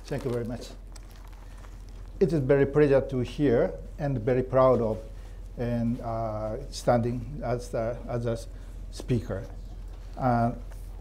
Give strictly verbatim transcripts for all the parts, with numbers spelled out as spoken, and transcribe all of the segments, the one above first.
Thank you very much. It is very pleasure to hear and very proud of and uh, standing as the, as a speaker. Uh,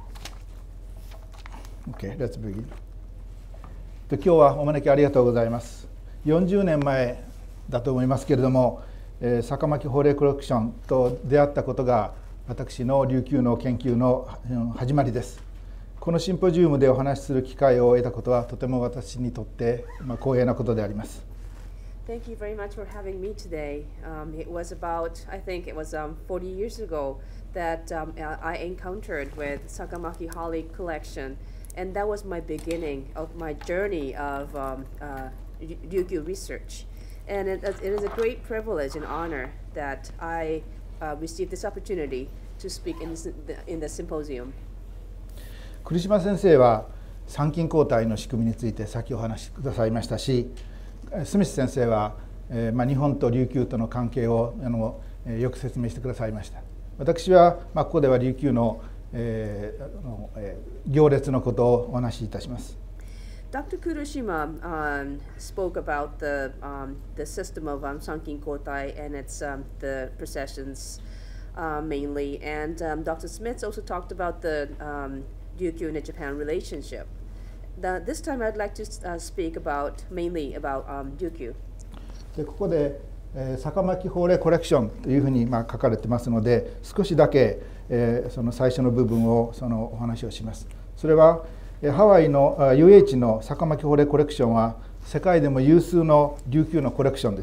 okay, let's begin. で今日はお招きありがとうございます。よんじゅうねんまえだと思いますけれども、えー、坂巻法令コレクションと出会ったことが私の琉球の研究の始まりです。このシンポジウムでお話しする機会を得たことはとても私にとってまあ光栄なことであります。 Thank you very much for having me today. Um, it was about, I think it was um, forty years ago that um, I encountered with Sakamaki Holly collection, and that was my beginning of my journey of um, uh, Ryukyu research. And it, it is a great privilege and honor that I uh, received this opportunity to speak in, this, in the symposium. 栗島先生は参勤交代の仕組みについて先お話しくださいましたし、スミス先生は、えーまあ、日本と琉球との関係をあの、えー、よく説明してくださいました。私は、まあ、ここでは琉球の、えーのえー、行列のことをお話しいたします。 Doctor Kuroshima um, spoke about the um, the system of um, Sankin Kotai and its um, the processions uh, mainly, and um, Doctor Smith also talked about the um, Ryukyu and Japan relationship. The, this time, I'd like to uh, speak about mainly about um, Ryukyu. でここで、えー、坂巻法令コレクションというふうに、まあ、書かれてますので、少しだけ、えー、その最初の部分をそのお話をします。それはハワイの ユーエイチ の坂巻法令コレクションは世界でも有数の琉球のコレクションです。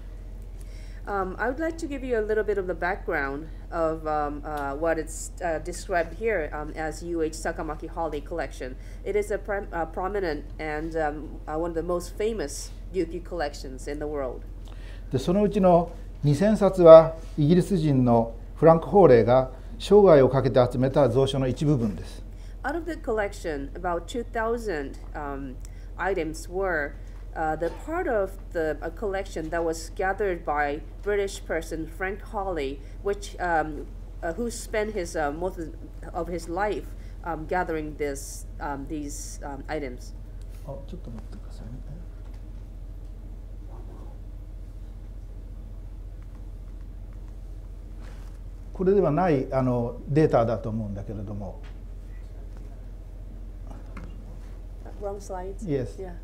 Um, I would like to give you a little bit of the background of um, uh, what it's uh, described here um, as U H Sakamaki Holly collection. It is a prim, uh, prominent and um, uh, one of the most famous Ryukyu collections in the world. でそのうちのにせんさつはイギリス人のフランク・ホーレーが生涯をかけて集めた蔵書の一部分です。 Out of the collection, about two thousand um, items were Uh, the part of the a collection that was gathered by British person Frank Hawley, which um, uh, who spent his uh, most of his life um, gathering this um, these um, items. あ、ちょっと待ってくださいね。これではないあのデータだと思うんだけれども。 Wrong slides. Yes. Yeah.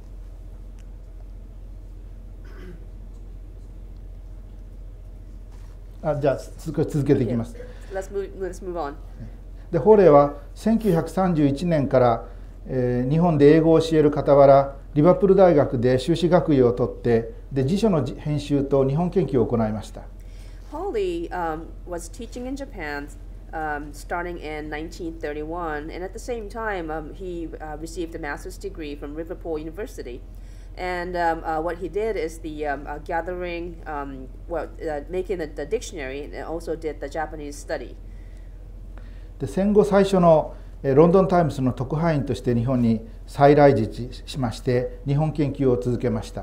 あじゃあ続けていきます。 Let's move, let's move on. でホーレーはせんきゅうひゃくさんじゅういちねんから、えー、日本で英語を教える傍らリバプール大学で修士学位を取ってで辞書の編集と日本研究を行いました。 Hawley um, was teaching in Japan um, starting in nineteen thirty-one, and at the same time um, he uh, received a master's degree from Liverpool University. And um, uh, what he did is the um, uh, gathering, um, well, uh, making the, the dictionary, and also did the Japanese study. で戦後最初のロンドンタイムズの特派員として日本に再来日しまして日本研究を続けました。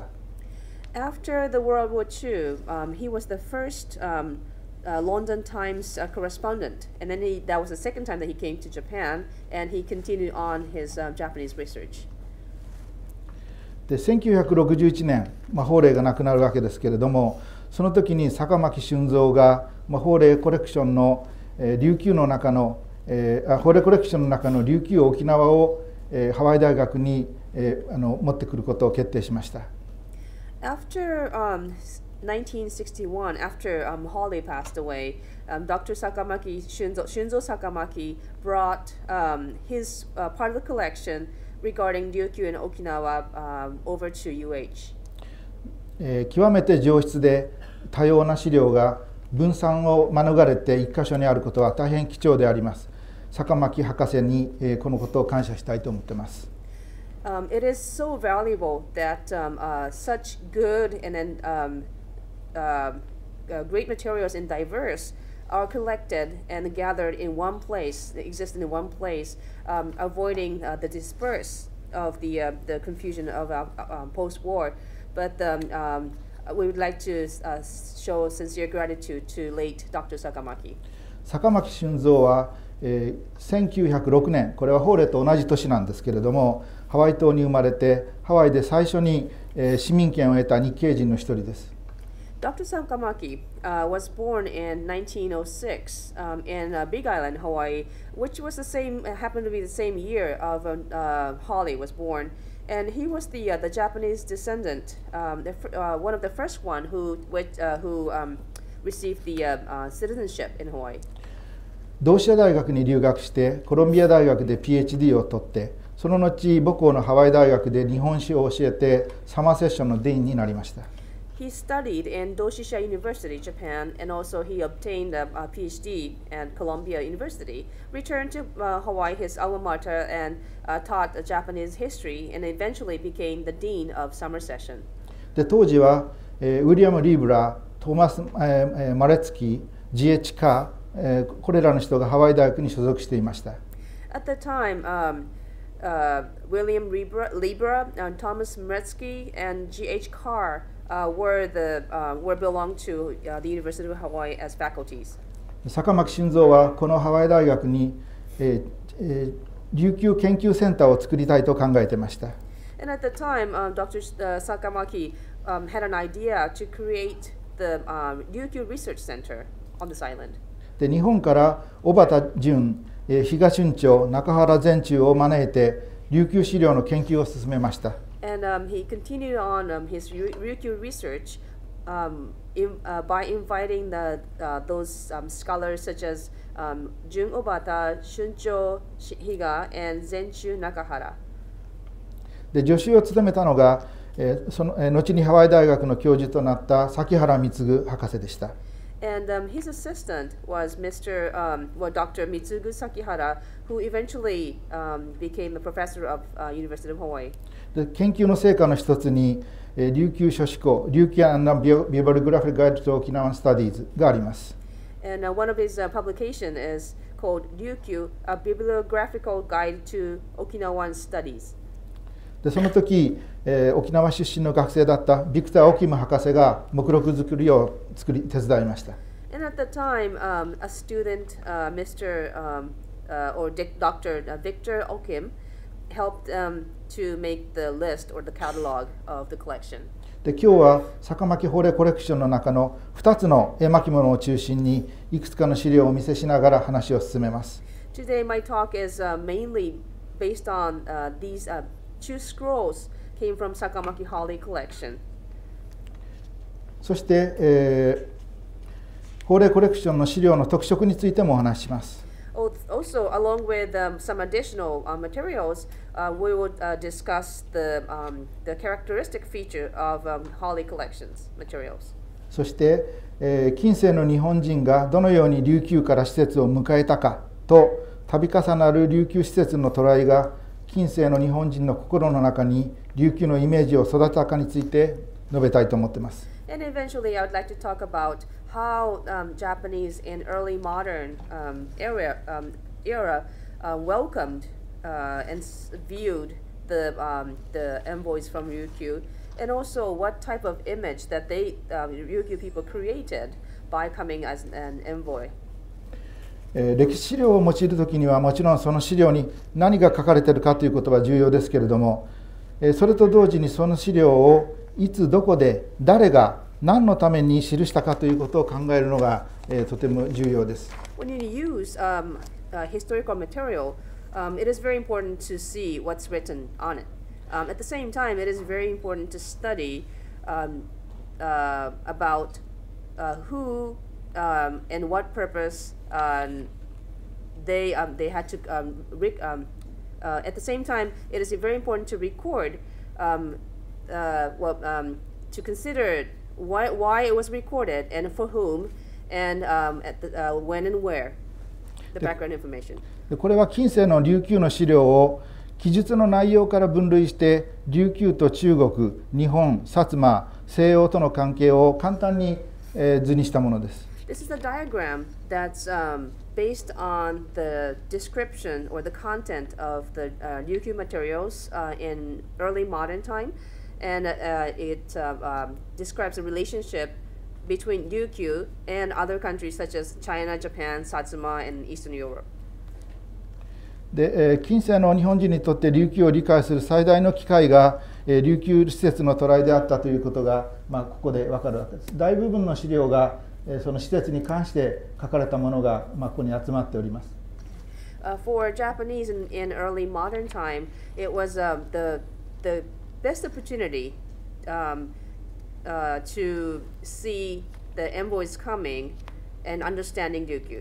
After the World War Two, um, he was the first um, uh, London Times uh, correspondent, and then he, that was the second time that he came to Japan, and he continued on his uh, Japanese research. でせんきゅうひゃくろくじゅういちねん、まあ、ホーレーが亡くなるわけですけれども、その時に坂巻俊三が、まあ、ホーレーコレクションの、えー、琉球の中の、えー、ホーレーコレクションの中の琉球沖縄を、えー、ハワイ大学に、えー、あの持ってくることを決定しました。 After um, nineteen sixty-one, after um, Hawley passed away, um, Doctor Sakamaki Shunzo, Shunzo Sakamaki brought um, his uh, part of the collection regarding Ryukyu and Okinawa um, over to ユーエイチ. えー、極めて上質で多様な資料が分散を免れて一箇所にあることは大変貴重であります。坂巻博士に、えー、このことを感謝したいと思っています。 Um, it is so valuable that um, uh, such good and then um, uh, uh, great materials and diverse are collected and gathered in one place, exist in one place, um, avoiding uh, the disperse of the uh, the confusion of uh, uh, post-war. But um, um, we would like to uh, show sincere gratitude to late Doctor Sakamaki. 坂巻俊三はえー、せんきゅうひゃくろくねん、これはホーレと同じ年なんですけれども、ハワイ島に生まれて、ハワイで最初に、えー、市民権を得た日系人の一人です。 Doctor Sakamaki uh, was born in nineteen oh six um, in uh, Big Island, Hawaii, which was the same, uh, happened to be the same year of uh, uh, Holly was born. And he was the uh, the Japanese descendant, um, the, uh, one of the first one who which, uh, who um, received the uh, uh, citizenship in Hawaii. 同志社大学に留学して、コロンビア大学で ピーエイチディー を取って、その後母校のハワイ大学で日本史を教えて、サマーセッションのディーンになりました。 He studied in Doshisha University, Japan, and also he obtained a, a PhD at Columbia University, returned to uh, Hawaii, his alma mater, and uh, taught uh, Japanese history, and eventually became the dean of summer session. で当時は、えー、ウィリアム・リーブラー、トーマス・えー、マレツキー、ジーエイチ カー、えー、これらの人がハワイ大学に所属していました。 At the time, um, uh, William Libra, Libra uh, Thomas Meretsky, and G H Carr Uh, were the uh, were belonged to uh, the University of Hawaii as faculties. 坂巻晋三はこのハワイ大学に、えーえー、琉球研究センターを作りたいと考えていました。 And at the time, um, Doctor Uh, Sakamaki um, had an idea to create the um, Ryukyu Research Center on this island. で日本から小畑淳、えー、比嘉春長、中原善中を招いて琉球資料の研究を進めました。 And um, he continued on um, his Ryukyu research um, in, uh, by inviting the, uh, those um, scholars such as um, Jun Obata, Shuncho Higa, and Zenchu Nakahara. で助手を務めたのが、えーそのえー、後にハワイ大学の教授となった崎原貢博士でした。 And um, his assistant was Mister Um, well, Doctor Mitsugu Sakihara, who eventually um, became a professor of uh, University of Hawaii. で研究の成果の一つに、えー、琉球書史庫、琉球アンビバルグラフィックガイドと沖縄スタディーズがあります。 And uh, one of his uh, publication is called Ryukyu, a bibliographical guide to Okinawan studies. でその時、えー、沖縄出身の学生だったビクター・オキム博士が目録作りを作り手伝いました。 And at the time, um, a student, uh, Mister Um, uh, or Doctor Victor Okim, helped um, to make the list or the catalog of the collection. で今日は坂巻法令コレクションの中のふたつの絵巻物を中心にいくつかの資料をお見せしながら話を進めます。 Today, my talk is uh, mainly based on uh, these uh, two scrolls came from Sakamaki Hawley collection. そして、えー、法令コレクションの資料の特色についてもお話しします。 Also, along with um, some additional uh, materials, uh, we would uh, discuss the, um, the characteristic feature of um, Hawley collections materials. そして、えー、近世の日本人がどのように琉球から施設を迎えたかと、度重なる琉球施設のトライが近世の日本人の心の中に琉球のイメージを育てたかについて述べたいと思っています。 And eventually, I would like to talk about how um, Japanese in early modern um, era, um, era uh, welcomed uh, and viewed the, um, the envoys from Ryukyu, and also what type of image that they, um, Ryukyu people created by coming as an envoy. 歴史資料を用いるときにはもちろんその資料に何が書かれているかということは重要ですけれども、それと同時にその資料をいつどこで誰が何のために記したかということを考えるのが、えー、とても重要です。 When you use um, uh, historical material, um, it is very important to see what's written on it. Um, at the same time, it is very important to study um, uh, about uh, who um, and what purpose um, they um, they had to. Um, rec- um, uh, at the same time, it is very important to record. Um, uh, well, um, to consider why why it was recorded and for whom, and um, at the, uh, when and where, the background information. これは近世の琉球の資料を記述の内容から分類して琉球と中国、日本、薩摩、西洋との関係を簡単に、えー、図にしたものです。 This is a diagram that's um, based on the description or the content of the uh, Ryukyu materials uh, in early modern time, and uh, it uh, um, describes a relationship between Ryukyu and other countries such as China, Japan, Satsuma, and Eastern Europe. で、えー、近世の日本人にとって琉球を理解する最大の機会が、えー、琉球施設の渡来であったということが、まあ、ここで分かるわけです。大部分の資料が、えー、その施設に関して書かれたものが、まあ、ここに集まっております。 Uh, for Japanese in, in early modern time, it was uh, the the best opportunity um, uh, to see the envoys coming and understanding Ryukyu.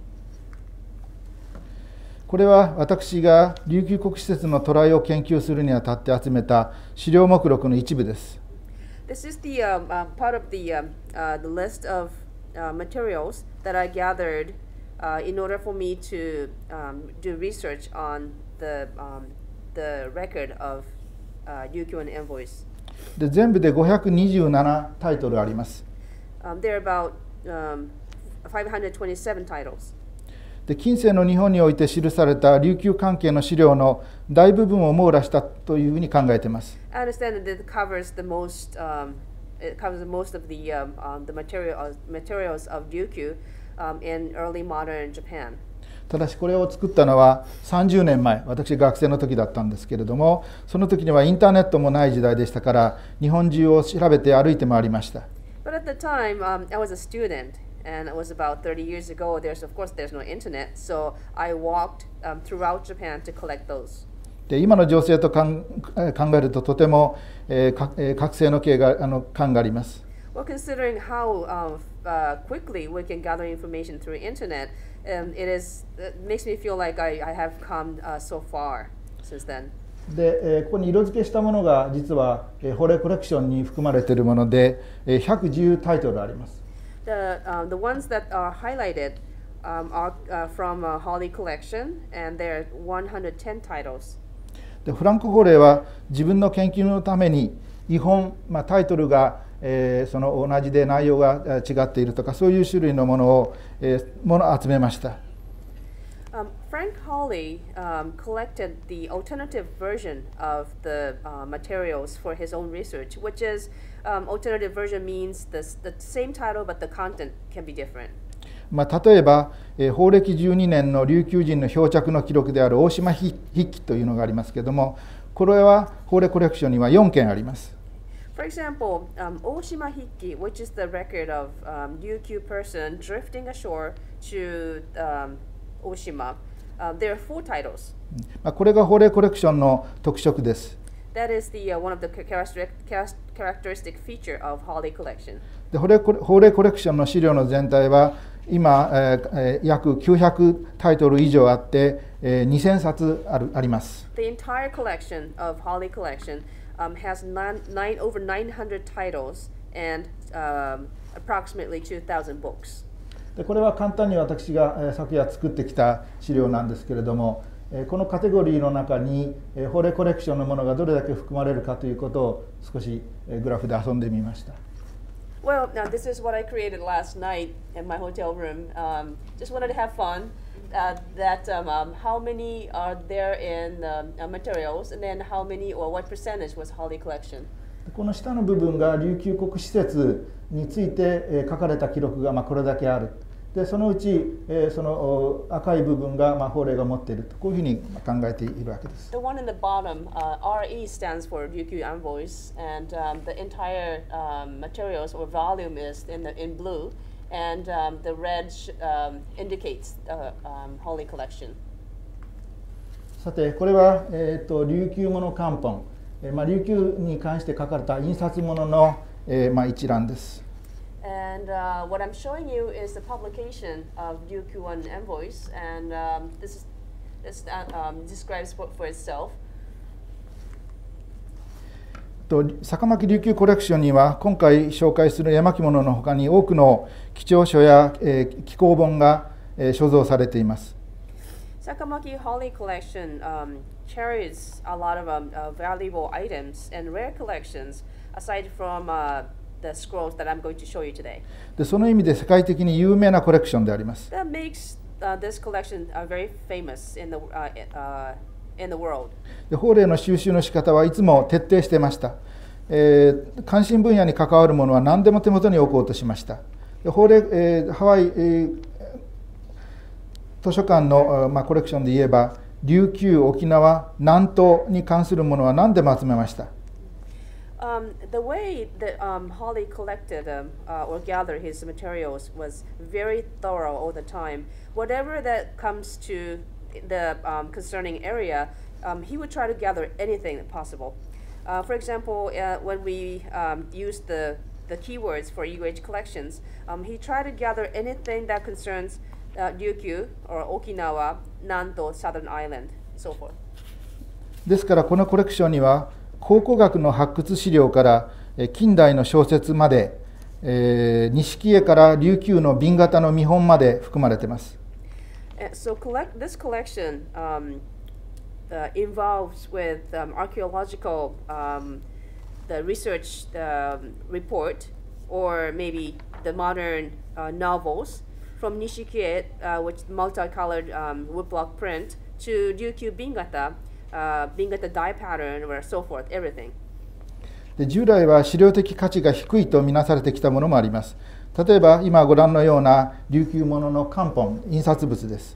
これは私が琉球国施設の渡来を研究するにあたって集めた資料目録の一部です。 This is the uh, uh, part of the uh, uh, the list of uh, materials that I gathered uh, in order for me to um, do research on the um, the record of uh, Ryukyu and envoys. で全部でごひゃくにじゅうななタイトルあります。 Um, there are about um, five hundred twenty-seven titles. で近世の日本において記された琉球関係の資料の大部分を網羅したというふうに考えています。 I understand that it covers the most, um, it covers most of the um, um, the material materials of Ryukyu um, in early modern Japan. ただしこれを作ったのはさんじゅうねんまえ、私学生の時だったんですけれども、その時にはインターネットもない時代でしたから日本中を調べて歩いて回りました。 But at the time, um, I was a student, and it was about thirty years ago. There's, of course, there's no internet, so I walked um, throughout Japan to collect those. で今の情勢と考えるととても、えー、覚醒の経があの感があります。 Well, considering how um, uh, quickly we can gather information through internet, um, it is it makes me feel like I, I have come uh, so far since then. で、えー、ここに色付けしたものが実は、えー、法令コレクションに含まれているもので、えー、ひゃくじゅうタイトルあります。 The, um, the ones that are highlighted um, are uh, from a Holly collection, and there are one hundred ten titles. でフランク法令は自分の研究のために違本、まあ、タイトルが、えー、その同じで内容が違っているとかそういう種類のものを、えー、ものを集めました。 Um, Frank Hawley um, collected the alternative version of the uh, materials for his own research, which is um, alternative version means the, the same title but the content can be different. まあ、例えば、えー、法暦じゅうにねんの琉球人の漂着の記録である大島筆記というのがありますけれども、これは法令コレクションにはよんけんあります。 For example, um, Oshima Hikki, which is the record of um, Ryukyu person drifting ashore to um, Oshima, uh, there are four titles. これが法令コレクションの特色です。 That is the uh, one of the characteristic, characteristic feature of Hawley collection. で法令法令コレクションの資料の全体は今、えー、約きゅうひゃくタイトル以上あって、えー、にせんさつあるあります。 The entire collection of Hawley collection um, has nine, nine, over nine hundred titles and um, approximately two thousand books. でこれは簡単に私が、えー、昨夜作ってきた資料なんですけれども、えー、このカテゴリーの中に、えー、法令コレクションのものがどれだけ含まれるかということを少し、えー、グラフで遊んでみました。 Well, now this is what I created last night in my hotel room. Um, just wanted to have fun. Uh, that um, um, how many are there in um, uh, materials, and then how many or what percentage was Hawley collection. この下の部分が琉球国施設について、えー、書かれた記録が、まあ、これだけある。でそのうち、えー、その赤い部分が、まあ、法令が持っているとこういうふうに考えているわけです。 The one in the bottom, uh, R E stands for Ryukyu envoys, and um, the entire um, materials or volume is in the in blue, and um, the red um, indicates the um, Hawley collection. さてこれは、えー、と琉球物漢本、えーまあ、琉球に関して書かれた印刷物の、えーまあ、一覧です。 And uh, what I'm showing you is the publication of Ryukyu One envoys, and um, this is this uh, um, describes for, for itself. と坂巻琉球コレクションには今回紹介する絵巻物のほかに多くの貴重書や、えー、紀行本が、えー、所蔵されています。 Sakamaki Hawley collection um, carries a lot of um, uh, valuable items and rare collections aside from uh, the scrolls that I'm going to show you today. でその意味で世界的に有名なコレクションであります。 That makes uh, this collection uh, very famous in the uh, uh, in the world. で法令の収集の仕方はいつも徹底していました。えー、関心分野に関わるものは何でも手元に置こうとしました。で法令、えー、ハワイ、えー、図書館の、まあ、コレクションで言えば、 琉球、沖縄、南東に関するものは何でも集めました。 Um, the way that um, Holly collected um, uh, or gathered his materials was very thorough all the time. Whatever that comes to the um, concerning area, um, he would try to gather anything possible. Uh, for example, uh, when we um, used the, the keywords for U H collections, um, he tried to gather anything that concerns uh, Ryukyu or Okinawa, Nanto, Southern Island, so forth. ですからこのコレクションには考古学の発掘資料から近代の小説まで、えー、錦絵から琉球の紅型の見本まで含まれています。 So collect, this collection um, uh, involves with um, archaeological um, the research um, report or maybe the modern uh, novels from Nishiki, uh, which multicolored um, woodblock print, to Ryukyu Bingata, uh, Bingata dye pattern, or so forth, everything. で従来は資料的価値が低いとみなされてきたものもあります。例えば今ご覧のような琉球ものの漢本、印刷物です。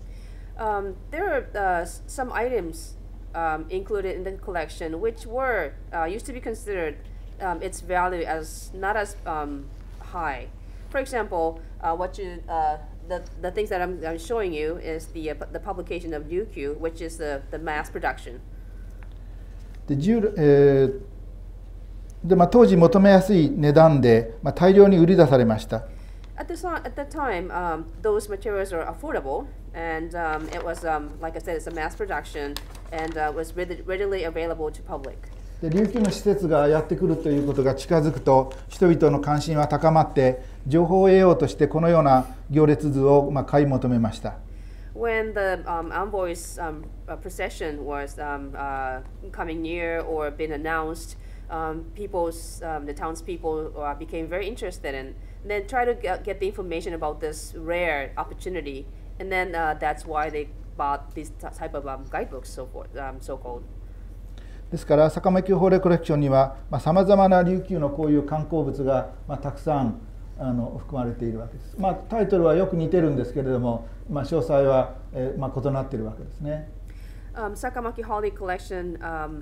Um, there are uh, some items um, included in the collection which were uh, used to be considered um, its value as not as um, high. For example, uh, what you uh, the the things that I'm, I'm showing you is the uh, the publication of Ryukyu, which is the the mass production. で従えーでまあ、当時求めやすい値段で、まあ、大量に売り出されました。 At the, at the time, um, those materials are affordable, and um, it was, um, like I said, it's a mass production, and uh, was readily available to public. で琉球の施設がやってくるということが近づくと、人々の関心は高まって、情報を得ようとしてこのような行列図を、まあ、買い求めました。 When the um, envoy's um, procession was um, uh, coming near or been announced, Um, people's, um, the townspeople uh, became very interested in, and then try to get, get the information about this rare opportunity, and then uh, that's why they bought these type of um, guidebooks, so forth, um, so called. ですから坂巻法令コレクションにはさまざまな琉球のこういう観光物が、まあ、たくさんあの含まれているわけです。まあ、タイトルはよく似てるんですけれども、まあ、詳細は、えーまあ、異なっているわけですね。 Um, Sakamaki Holly collection um,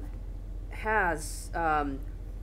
has um,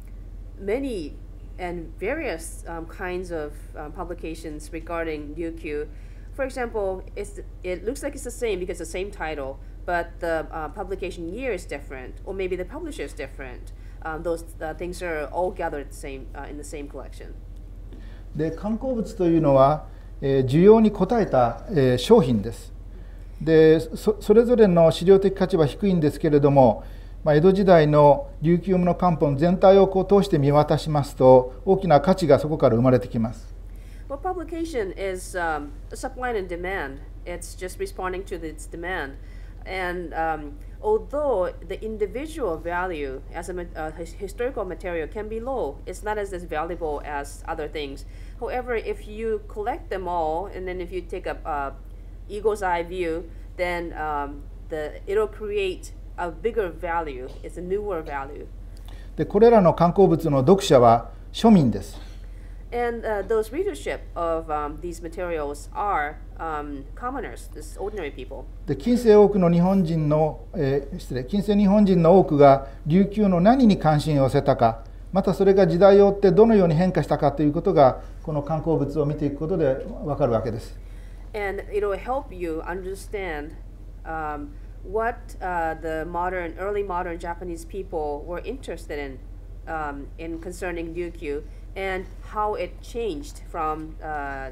many and various um, kinds of um, publications regarding Ryukyu. For example, it's, it looks like it's the same because it's the same title, but the uh, publication year is different, or maybe the publisher is different. Um, those uh, things are all gathered the same, uh, in the same collection. で観光物というのは、えー、需要に応えた、えー、商品です。で そ, それぞれの資料的価値は低いんですけれども、まあ、江戸時代の琉球の漢本全体をこう通して見渡しますと大きな価値がそこから生まれてきます。 Well, publication is um, a supply and demand. It's just responding to its demand. And um, although the individual value as a uh, historical material can be low, it's not as, as valuable as other things. However, if you collect them all, and then if you take a uh, eagle's eye view, then um, the, it'll create a bigger value. It's a newer value. でこれらの観光物の読者は庶民です。 And uh, those readership of um, these materials are um, commoners, this ordinary people. で近世多くの日本人の、えー、失礼近世日本人の多くが琉球の何に関心を寄せたか、またそれが時代を追ってどのように変化したかということがこの観光物を見ていくことでわかるわけです。 And it will help you understand um, what uh, the modern, early modern Japanese people were interested in, um, in concerning Ryukyu, and how it changed from, uh,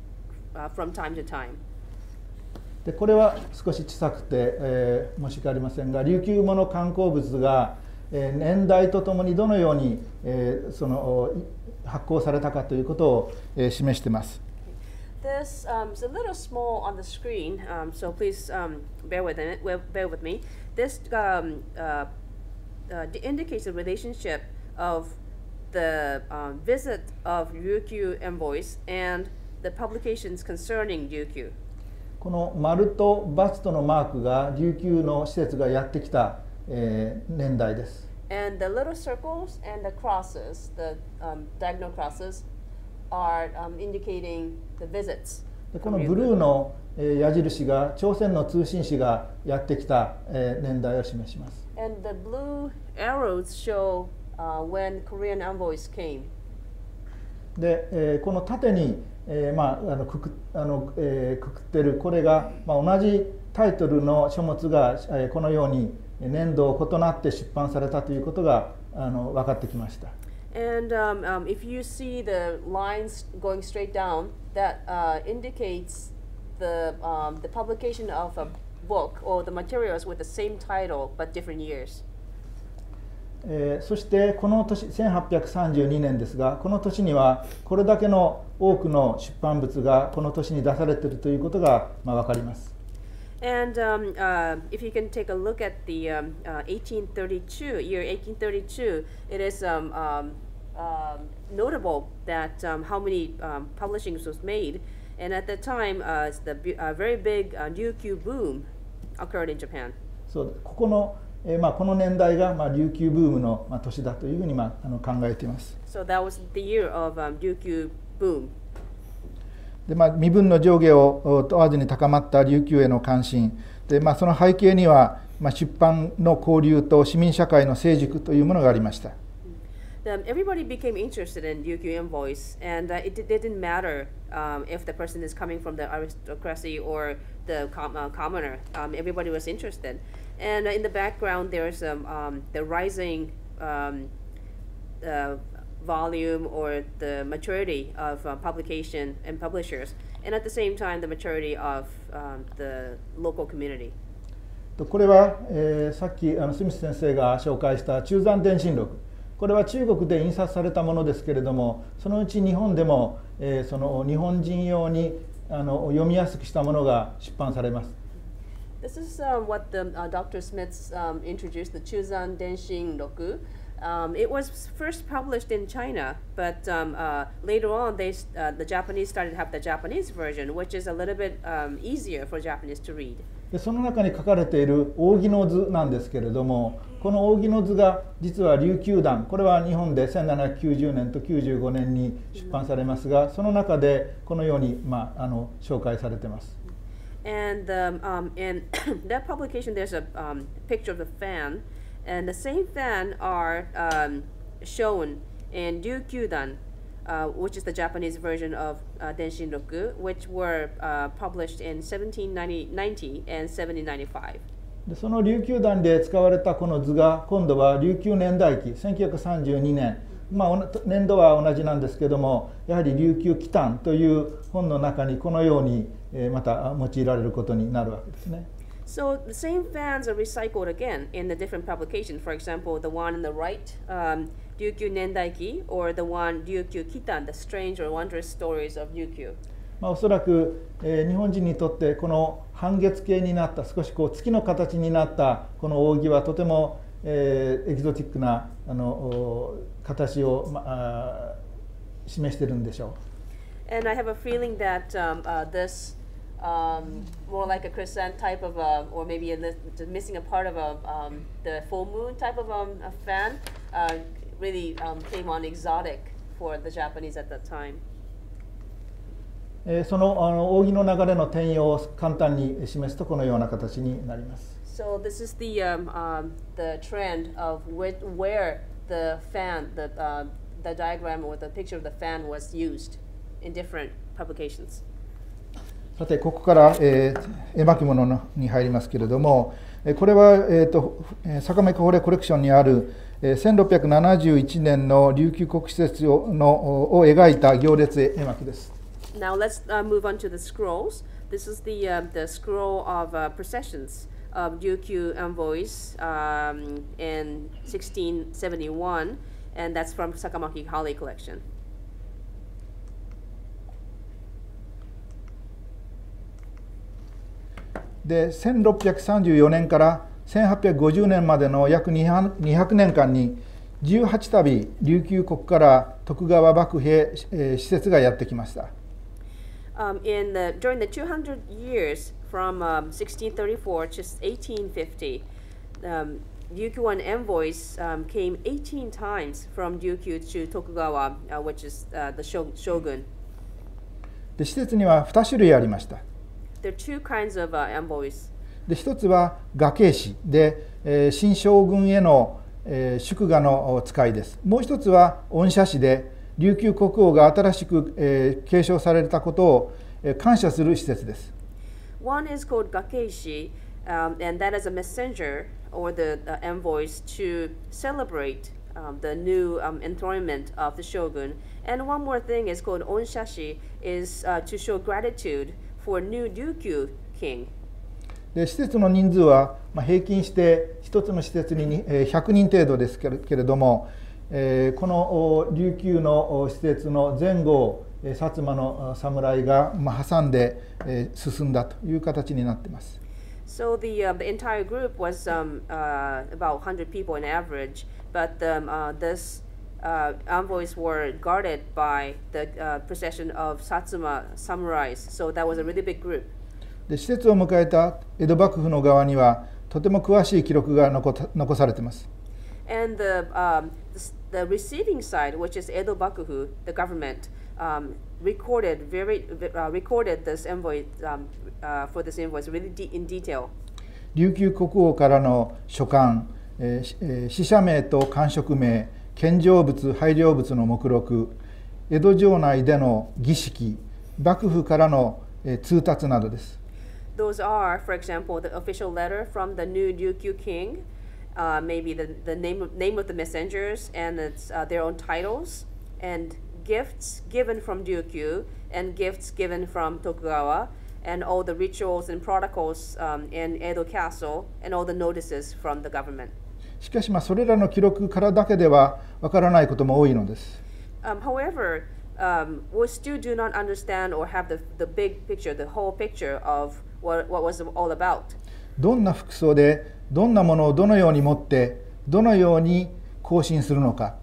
uh, from time to time. でこれは少し小さくて、えー、申し訳ありませんが、琉球もの観光物が、えー、年代とともにどのように、えー、その発行されたかということを、えー、示しています。 This um, is a little small on the screen, um, so please um, bear with it. Bear with me. This um, uh, uh, indicates the relationship of the um, visit of Ryukyu envoys and the publications concerning Ryukyu. この丸と×とのマークが琉球の施設がやってきた、えー、年代です。 And the little circles and the crosses, the um, diagonal crosses, are um, indicating the visits でこのブルーの矢印が朝鮮の通信使がやってきた年代を示します。 And the blue arrows show uh, when Korean envoys came. で、えー、この縦に、えーまあ、あのくくあの、えー、くくってるこれが、まあ、同じタイトルの書物が、えー、このように年度を異なって出版されたということがあの分かってきました。 And um, um, if you see the lines going straight down, that uh, indicates the um, the publication of a book or the materials with the same title but different years. えー、そしてこの年せんはっぴゃくさんじゅうにねんですが、この年にはこれだけの多くの出版物がこの年に出されているということが、まあ、分かります。 And um, uh, if you can take a look at the um, uh, eighteen thirty-two, year eighteen thirty-two, it is um, um, uh, notable that um, how many um, publishings was made. And at the time, uh, the uh, very big uh, Ryukyu boom occurred in Japan. そうここのえーまあ、この年代が、まあ、琉球ブームの、まあ、年だというふうに、まあ、あの考えています。 So that was the year of um, Ryukyu boom. で、まあ、身分の上下を問わずに高まった琉球への関心で、まあ、その背景には、まあ、出版の交流と市民社会の成熟というものがありました。 Um, everybody became interested in Ryukyu envoys, and uh, it, it didn't matter um, if the person is coming from the aristocracy or the com uh, commoner. Um, everybody was interested. And uh, in the background, there's um, um, the rising um, uh, volume or the maturity of uh, publication and publishers, and at the same time, the maturity of um, the local community. これは、えー、さっきあのスミス先生が紹介した中山電信録。これは中国で印刷されたものですけれども、そのうち日本でも、えー、その日本人用にあの読みやすくしたものが出版されます。 This is um, what the, uh, Doctor Smith um, introduced, the Chuzan Denshin Roku. Um, it was first published in China, but um, uh, later on, they, uh, the Japanese started to have the Japanese version, which is a little bit um, easier for Japanese to read. でその中に書かれている扇の図なんですけれども、この扇の図が実は琉球団、これは日本でせんななひゃくきゅうじゅうねんときゅうじゅうごねんに出版されますが、その中でこのように、まあ、あの紹介されています。 And um, um, in that publication, there's a um, picture of the fan, and the same fan are um, shown in Ryukyudan, uh, which is the Japanese version of uh, Denshin Roku, which were uh, published in seventeen ninety and seventeen ninety-five. でその琉球団で使われたこの図が今度は琉球年代記せんきゅうひゃくさんじゅうにねん、まあ、年度は同じなんですけども、やはり琉球紀譚という本の中にこのようにまた用いられることになるわけですね。 So the same fans are recycled again in the different publications. For example, the one on the right, um, Ryukyu Nendaiki, or the one Ryukyu Kitan, the strange or wondrous stories of Ryukyu. まあ、おそらく、えー、日本人にとってこの半月形になった少しこう月の形になったこの扇はとても、えー、エキゾティックなあの形を、まあ、示しているんでしょう。 And I have a feeling that um, uh, this um, more like a crescent type of a, or maybe a, missing a part of a, um, the full moon type of um, a fan uh, really um, came on exotic for the Japanese at that time. そのあの扇の流れの転用を簡単に示すとこのような形になります。 So this is the um, um, the trend of where, where the fan, the uh, the diagram or the picture of the fan was used in different publications. さてここから、えー、絵巻物に入りますけれども、これは、えー、と坂目小堀コレクションにあるせんろっぴゃくななじゅういちねんの琉球国史節のを描いた行列絵巻です。 Now let's uh, move on to the scrolls. This is the uh, the scroll of uh, processions of Ryukyu envoys um, in sixteen seventy-one, and that's from Sakamaki Hale collection. でせんろっぴゃくさんじゅうよねんからせんはっぴゃくごじゅうねんまでの約にひゃくねんかんにじゅうはちたび琉球国から徳川幕府へ使節がやってきました。 Um, in the, during the two hundred years from um, sixteen thirty-four to eighteen fifty, um, Ryukyuan envoys um, came eighteen times from Ryukyu to Tokugawa, uh, which is uh, the shogun. で施設にはに種類ありました。 There are two kinds of uh, envoys. で一つは雅慶使で、えー、新将軍への、えー、祝賀の使いです。もう一つは恩赦使で琉球国王が新しく、えー、継承されたことを、えー、感謝する施設です。 One is called Gakeishi, um, and that is a messenger or the uh, envoys to celebrate um, the new um, enthronement of the shogun. And one more thing is called Onshashi, is uh, to show gratitude for new Ryukyu king. で施設の人数は、まあ、平均して一つの施設にひゃくにん程度ですけれども、えー、この琉球の施設の前後を薩摩の侍が、まあ、挟んで、えー、進んだという形になっています。 So the, uh, the entire group was um, uh, about one hundred people on average, but um, uh, this uh, envoys were guarded by the uh, procession of Satsuma samurais, so that was a really big group. で施設を迎えた江戸幕府の側にはとても詳しい記録が 残, 残されています。 And the, um, the, the receiving side, which is Edo Bakufu, the government, um, recorded very uh, recorded this envoy um, uh, for this invoice really de in detail. 琉球国王からの書簡、えー、死者名と官職名、献上物、拝領物の目録、江戸城内での儀式、幕府からの、えー、通達などです。 Those are, for example, the official letter from the new Ryukyu king, uh, maybe the, the name of, name of the messengers and its, uh, their own titles, and gifts given from Ryukyu, and gifts given from Tokugawa, and all the rituals and protocols um, in Edo Castle, and all the notices from the government. しかし、まあ、それらの記録からだけではわからないことも多いのです。 Um, however, um, we still do not understand or have the, the big picture, the whole picture of what, what was all about. どんな服装で、どんなものをどのように持って、どのように行進するのか。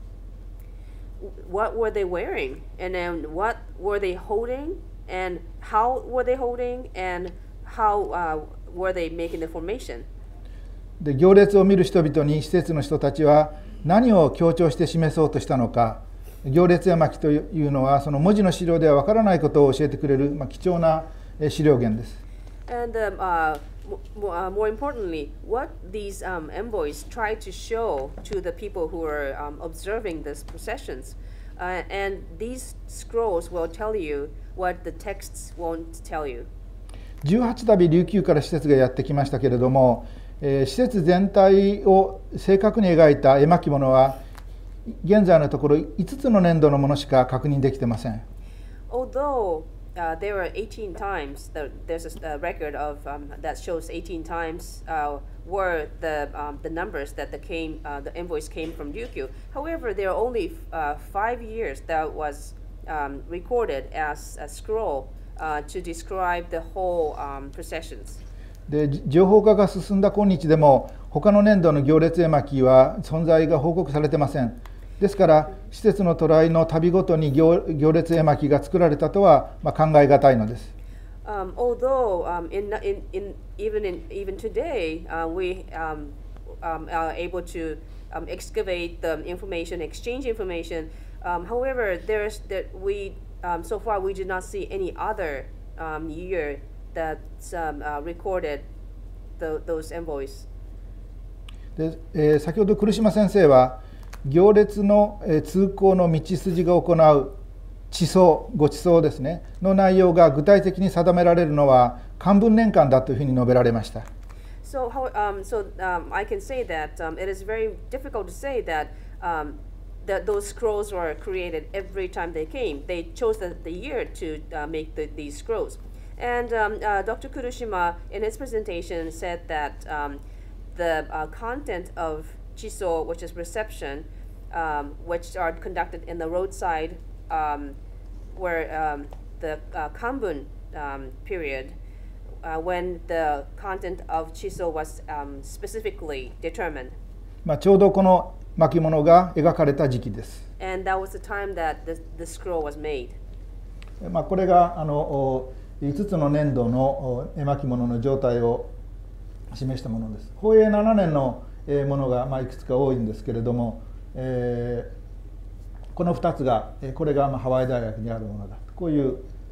What were they wearing? And then what were they holding? And how were they holding? And how uh, were they making the formation? で行列を見る人々に施設の人たちは何を強調して示そうとしたのか。行列絵巻というのはその文字の資料ではわからないことを教えてくれる、まあ、貴重な資料源です。 And um, uh, more, uh, more importantly, what these um, envoys try to show to the people who are um, observing these processions, uh, and these scrolls will tell you what the texts won't tell you. じゅうはちたび琉球から施設がやってきましたけれども、えー、施設全体を正確に描いた絵巻物は現在のところいつつの年度のものしか確認できていません。 Although uh, there were eighteen times, the, there's a, a record of um, that shows eighteen times uh, were the um, the numbers that the came uh, the invoice came from Ryukyu. However, there are only uh, five years that was um, recorded as a scroll uh, to describe the whole um, processions. で情報化が進んだ今日でも他の年度の行列絵巻は存在が報告されていません。ですから施設の渡来の旅ごとに 行, 行列絵巻が作られたとは、まあ、考えがたいのです。 Um, although um, in, in, in, even, in, even today uh, we um, um, are able to um, excavate the information, exchange information. Um, however, there's that we um, so far we did not see any other um, year that's um, uh, recorded the, those envoys. で、えー、先ほど来島先生は行列の通行の道筋が行う地層、ご地層ですねの内容が具体的に定められるのは漢文年間だというふうに述べられました。 So, how, um, so um, I can say that um, it is very difficult to say that um, that those scrolls were created every time they came. They chose the, the year to uh, make the, these scrolls. And um, uh, Doctor Kurushima, in his presentation, said that um, the uh, content of Chiso, which is reception, um, which are conducted in the roadside, um, where um, the uh, Kambun um, period, uh, when the content of Chiso was um, specifically determined. まあちょうどこの巻物が描かれた時期です。 And that was the time that the, the scroll was made. まあこれがあのいつつの年度の絵巻物の状態を示したものです。宝永ななねんのものがまあいくつか多いんですけれども、えー、このふたつがこれがまあハワイ大学にあるものだこういう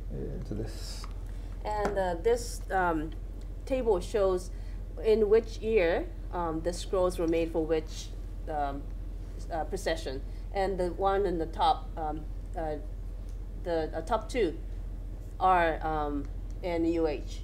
えーとです。 And uh, this um, table shows in which year um, the scrolls were made for which um, uh, procession. And the one in the top, um, uh, the uh, top two are um, in U H.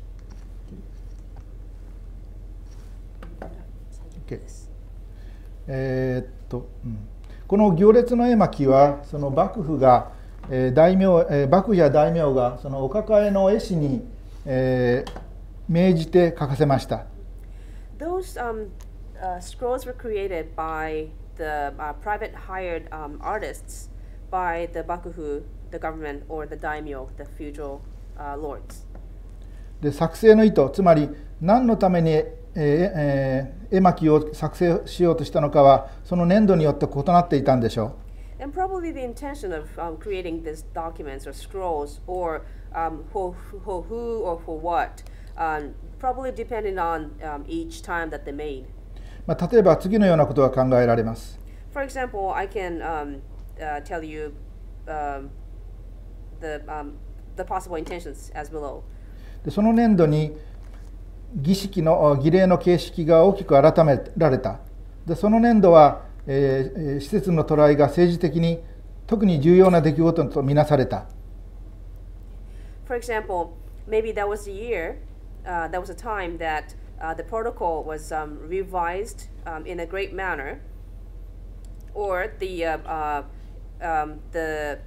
Okay. えーっと、うん、この行列の絵巻はその幕府が、えー大名えー、幕府や大名がそのお抱えの絵師に、えー、命じて描かせました。 Those um, uh, scrolls were created by the uh, private hired um, artists by the bakufu, the government, or the daimyo, the feudal uh, lords. で作成の意図、つまり何のために、えーえー、絵巻を作成しようとしたのかはその年度によって異なっていたんでしょう。 And probably the intention of um, creating these documents or scrolls, or um, for, for who or for what, um, probably depending on um, each time that they made. まあ、例えば次のようなことが考えられます。 For example, I can um, uh, tell you um, the, um, the possible intentions as below. でその年度に儀式の儀礼の形式が大きく改められた。でその年度は、えー、施設のトライが政治的に特に重要な出来事とみなされた。 For example, maybe that was a year, uh, that was a time that uh, the protocol was um, revised um, in a great manner, or the uh, uh, um, the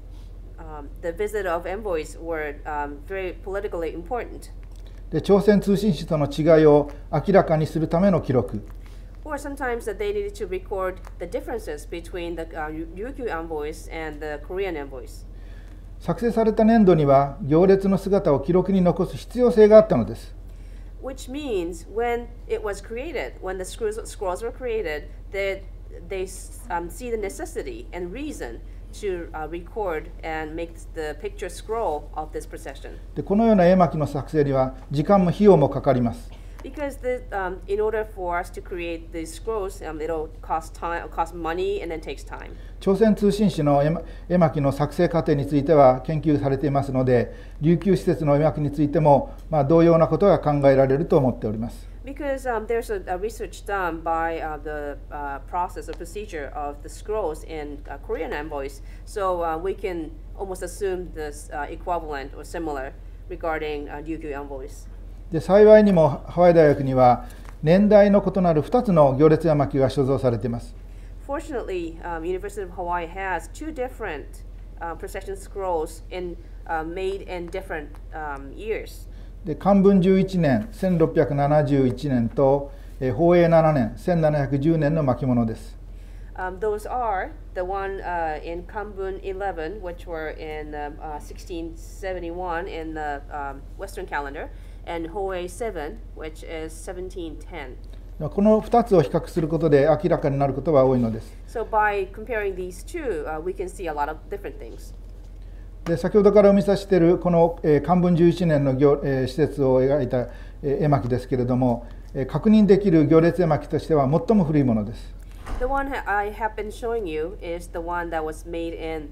um, the visit of envoys were um, very politically important. で朝鮮通信使との違いを明らかにするための記録。 Or sometimes that they needed to record the differences between the uh, Ryukyu envoys and the Korean envoys. 作成された年度には行列の姿を記録に残す必要性があったのです。 Which means when it was created, when the scrolls, scrolls were created, that they um, see the necessity and reason to uh, record and make the picture scroll of this procession. でこのような絵巻の作成には時間も費用もかかります。 Because the, um, in order for us to create these scrolls, um, it'll cost time, cost money, and then takes time. 朝鮮通信使の絵巻の作成過程については研究されていますので、琉球施設の絵巻についても、まあ、同様なことが考えられると思っております。 Because um, there's a, a research done by uh, the uh, process or procedure of the scrolls in uh, Korean envoys, so uh, we can almost assume this uh, equivalent or similar regarding uh, Ryukyu envoys. で幸いにもハワイ大学には年代の異なるふたつの行列絵巻が所蔵されています。 Fortunately, um, University of Hawaii has two different uh, procession scrolls in, uh, made in different um, years. で漢文じゅういちねん、せんろっぴゃくななじゅういちねんと、えー、宝永ななねん、せんななひゃくじゅうねんの巻物です。 Um, those are the one uh, in Kanbun eleven, which were in um, uh, sixteen seventy-one in the um, Western calendar, and Hoei seven, which is seventeen ten. このふたつを比較することで明らかになることが多いのです。 So by comparing these two, uh, we can see a lot of different things. で先ほどからお見せしているこの、えー、漢文じゅういちねんの行、えー、施設を描いた、えー、絵巻ですけれども、えー、確認できる行列絵巻としては最も古いものです。 The one I have been showing you is the one that was made in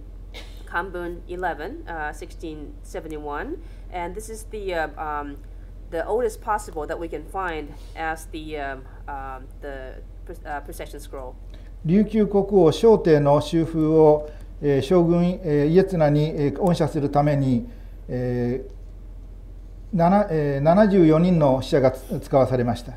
Kanbun eleven, uh, sixteen seventy-one, and this is the uh, um, the oldest possible that we can find as the um, um, the uh, procession scroll. 琉球国王小帝の修風を、えー、将軍、えー、家綱に、えー、恩赦するために、えーななえー、ななじゅうよにんの死者が使わされました。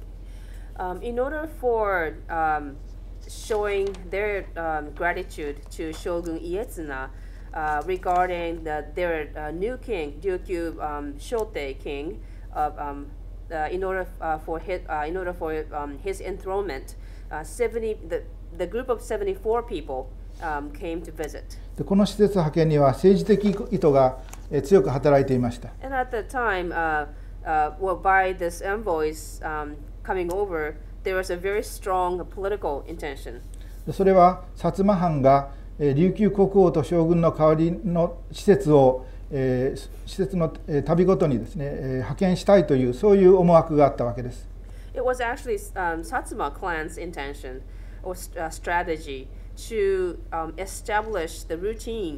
Um, in order for um, showing their um, gratitude to Shogun Ietsuna uh, regarding the, their uh, new king, Ryukyu um, Shote king, uh, um, uh, in order uh, for his, uh, in order for um, his enthronement, uh, seventy the the group of seventy-four people um, came to visit. でこの施設派遣には政治的意図が、えー、強く働いていました。 And at the time, uh, uh, well, by this envoys um, coming over, there was a very strong political intention. でそれは薩摩藩が、えー、琉球国王と将軍の代わりの施設を、えー、施設の、えー、旅ごとにですね、えー、派遣したいというそういう思惑があったわけです。 It was actually um, Satsuma clan's intention or uh, strategy to um, establish the routine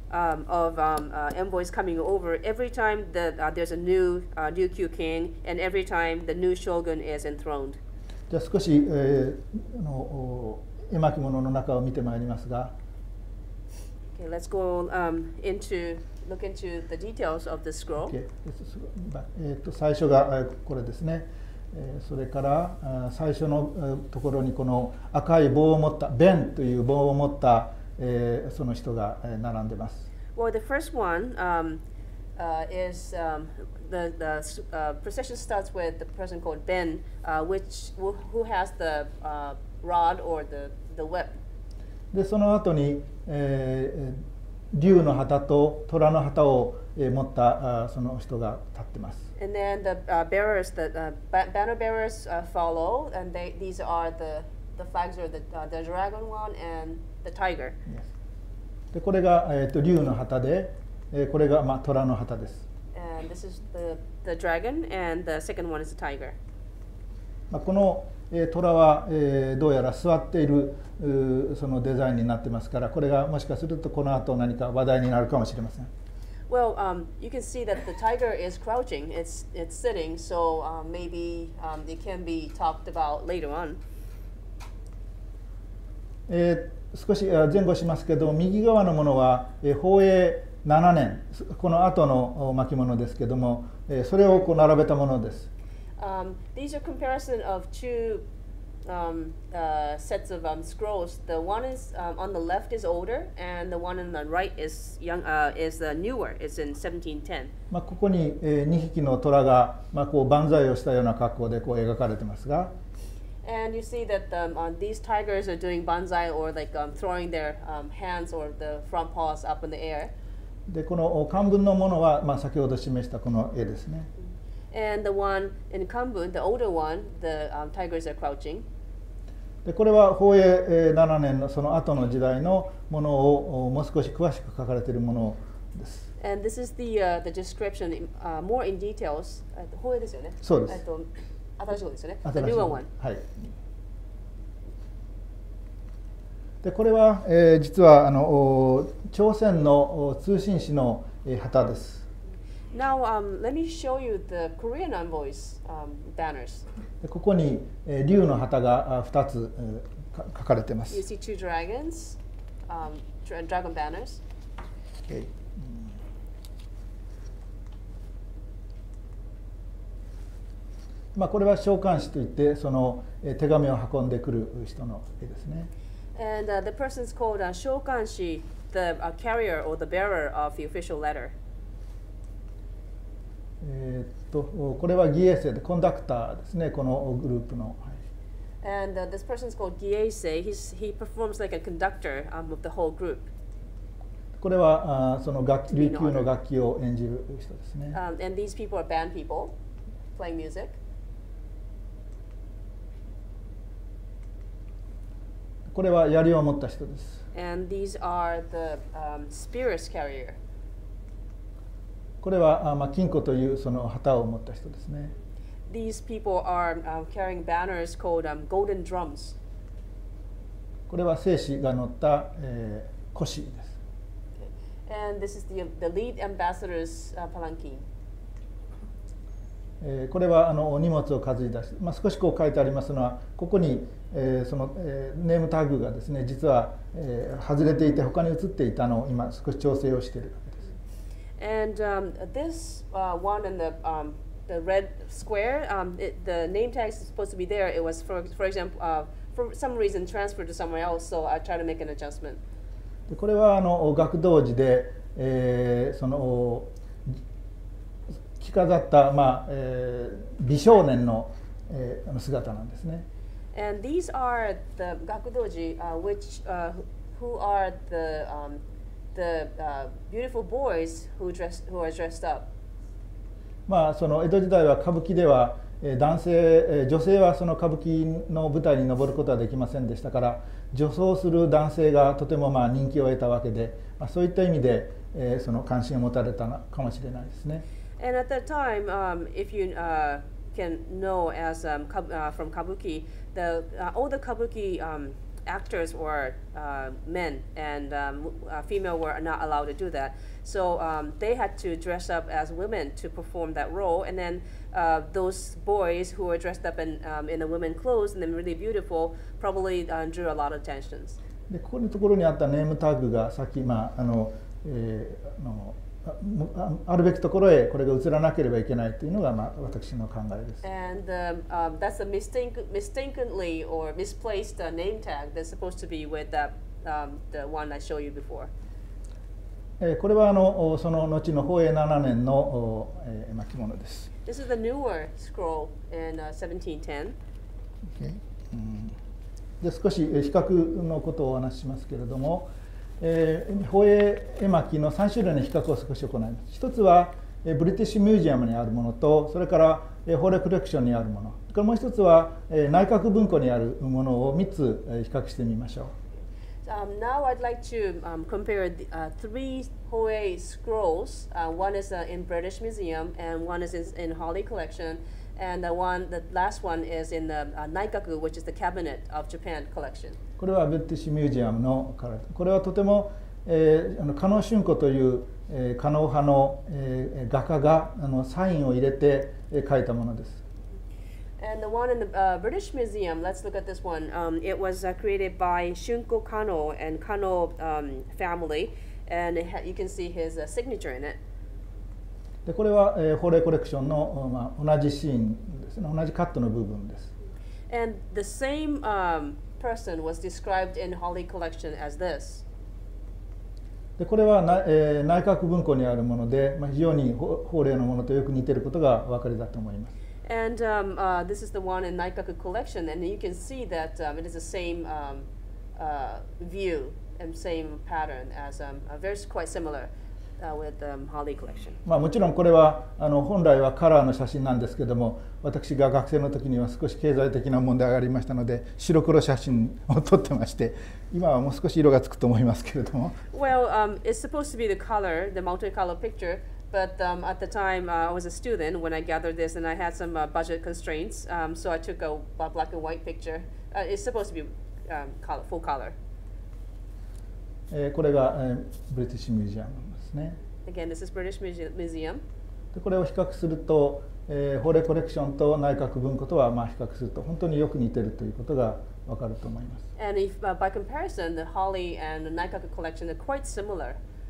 um, of um, uh, envoys coming over. Every time that uh, there's a new uh, Ryukyu king, and every time the new shogun is enthroned. じゃあ少し、えー、の絵巻物の中を見てまいりますが、 Okay, let's go um, into look into the details of the scroll. Okay. えーと最初がえーこれですね。えーそれからあ最初のえーところにこの赤い棒を持ったベンという棒を持った、えーその人がえー並んでます。 Well, the first one um, uh, is um, the the uh, procession starts with the person called Ben, uh, which who, who has the uh, rod or the the whip. でその後に、えー竜の旗と虎の旗をえー持ったあその人が立ってます。 And then the uh, bearers, the uh, ba- banner bearers uh, follow, and they these are the the flags are the uh, the dragon one and the tiger. Yes. でこれが、えー、と竜の旗で、えーこれが、まあ、虎の旗です。 And this is the the dragon, and the second one is the tiger. まあ、この、えー、虎は、えーどうやら座っているうーそのデザインになってますから、これがもしかするとこの後何か話題になるかもしれません。 Well, um, you can see that the tiger is crouching. It's it's sitting, so um, maybe um, it can be talked about later on. えー少しあ前後しますけど、右側のものは、えー宝永ななねん、この後のお巻物ですけども、えーそれをこう並べたものです。 Um, these are comparison of two um, uh, sets of um, scrolls. The one is um, on the left is older, and the one on the right is young. Uh, is uh, newer. It's in seventeen ten. まあ、ここに、えーにひきの虎が、まあ、こう万歳をしたような格好でこう描かれてますが、 And you see that um, uh, these tigers are doing banzai or like um, throwing their um, hands or the front paws up in the air. でこの漢文のものは、まあ、先ほど示したこの絵ですね。 And the one in Kambun, the older one, the um, tigers are crouching. でこれは宝永ななねんのその後の時代のものをもう少し詳しく書かれているものです。 And this is the uh, the description in, uh, more in details. えっと、宝永ですよね。 そうです。 えっと、新しい方ですよね。The 新しい newer もの one. はい。でこれは、えー実はあのお朝鮮のお通信使の、えー旗です。 Now, um, let me show you the Korean envoys um, banners. でここに、えー竜の旗があふたつ、えーか書かれていま You す。 see two dragons, um, dra- dragon banners. えーまあ、これは召喚使といってそのえー手紙を運んでくる人の絵ですね。 And uh, the person is called uh, Shokanshi, the uh, carrier or the bearer of the official letter. えーっとこれは義衛生でコンダクターですね、このグループの。はい And uh, this person is called Giese. He's, he performs like a conductor um, of the whole group. これはあその楽琉球の楽器を演じる人ですね。 Um, and these people are band people playing music. これは槍を持った人です。 And these are the um, spears carrier. これはあまあ金庫というその旗を持った人ですね。 These people are um, carrying banners called um, golden drums. これは聖子が乗った、えー、輿です。 And this is the, the lead ambassador's uh, palanquin. えーこれはあの荷物を担いだし、まあ、少しこう書いてありますのはここに、えーその、えーネームタグがですね実は、えー外れていて他に移っていたのを今少し調整をしているわけです。 And um, this uh, one in the um, the red square, um, it, the name tag is supposed to be there. It was, for for example, uh, for some reason transferred to somewhere else. So I try to make an adjustment. でこれはあの学童時で、えーその着飾った、まあえー美少年の、えー姿なんですね。 And these are the gakudoji, uh, which uh, who are the um, the uh, beautiful boys who dress who are dressed up. まあその江戸時代は歌舞伎ではえー男性、えー女性はその歌舞伎の舞台に上ることはできませんでしたから女装する男性がとてもまあ人気を得たわけで、まあ、そういった意味で、えーその関心を持たれたのかもしれないですね。 And at that time, um, if you uh, can know as um, kab- uh, from kabuki, the uh, all the kabuki um, actors were uh, men, and um, uh, female were not allowed to do that. So um, they had to dress up as women to perform that role, and then uh, those boys who were dressed up in um, in the women clothes and then really beautiful probably uh, drew a lot of attentions. でここのところにあったネームタグがさっき、まああのえー、あの あるべきところへこれが移らなければいけないというのが、まあ、私の考えです。 And um, um, that's a mistake, mistakenly or misplaced uh, name tag that's supposed to be with that, um, the one I showed you before. これはあのその後の宝永ななねんの巻物です。 This is the newer scroll in uh, seventeen ten. Okay. で少し比較のことをお話ししますけれども、えー、宝永絵巻のさん種類の比較を少し行います。一つはブリティッシュミュージアムにあるものと、それから宝永コレクションにあるもの、それからもう一つは内閣文庫にあるものをみっつ比較してみましょう。 Um, now I'd like to um, compare the, uh, three Hoei scrolls. Uh, one is uh, in British Museum, and one is in, in Holly Collection, and the one, the last one is in the uh, Naikaku, which is the Cabinet of Japan collection. これはブリティッシュミュージアムのから、これはとても、えー、あの加納春子という、えー、加納派の、えー、画家があのサインを入れて、えー、描いたものです。 And the one in the uh, British Museum, let's look at this one. Um, it was uh, created by Shunko Kano and Kano um, family, and it ha you can see his uh, signature in it. でこれは、えー、宝永コレクションの、まあ、同じシーンですね、同じカットの部分です。 And the same um, person was described in Holly Collection as this. でこれはな、えー、内閣文庫にあるもので、まあ、非常に宝永のものとよく似ていることがお分かりだと思います。 And um, uh, this is the one in Naikaku collection, and you can see that um, it is the same um, uh, view and same pattern as um, uh, very quite similar uh, with um, Holly collection. まあもちろんこれはあの本来はカラーの写真なんですけども、私が学生の時には少し経済的な問題がありましたので白黒写真を撮ってまして、今はもう少し色がつくと思いますけれども。 Well, um, it's supposed to be the color, the multicolor picture. But um, at the time, uh, I was a student when I gathered this, and I had some uh, budget constraints, um, so I took a, a black and white picture. Uh, it's supposed to be um, color, full color. えー、これが、えー、ブリティッシュミュージアムですね。 Again, this is British Museum. でこれを比較すると、えー、宝永コレクションと内閣文庫とはまあ比較すると本当によく似ているということがわかると思います。 And if uh, by comparison, the Holly and the Naikaku collection are quite similar.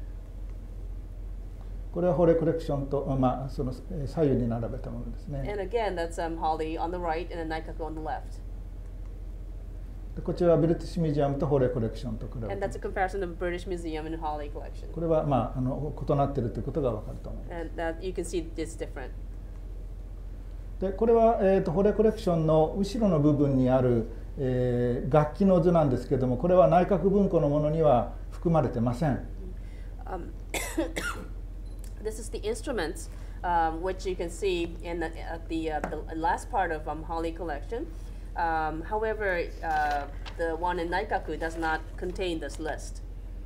これは宝永コレクションと、まあ、その左右に並べたものですね。 And again, that's um, Holly on the right and the Naikaku on the left. でこちらはブリティッシュミュージアムと宝永コレクションと比べて。 And that's a comparison of British Museum and Holly collection. これは、まあ、あの異なっているということがわかると思います。 And that you can see it's different. でこれは、えー、と宝永コレクションの後ろの部分にある、えー、楽器の図なんですけれども、これは内閣文庫のものには含まれてません。 Um, This is the instruments, um, which you can see in the, uh, the, uh, the last part of um, Holly collection. Um, however, uh, the one in Naikaku does not contain this list.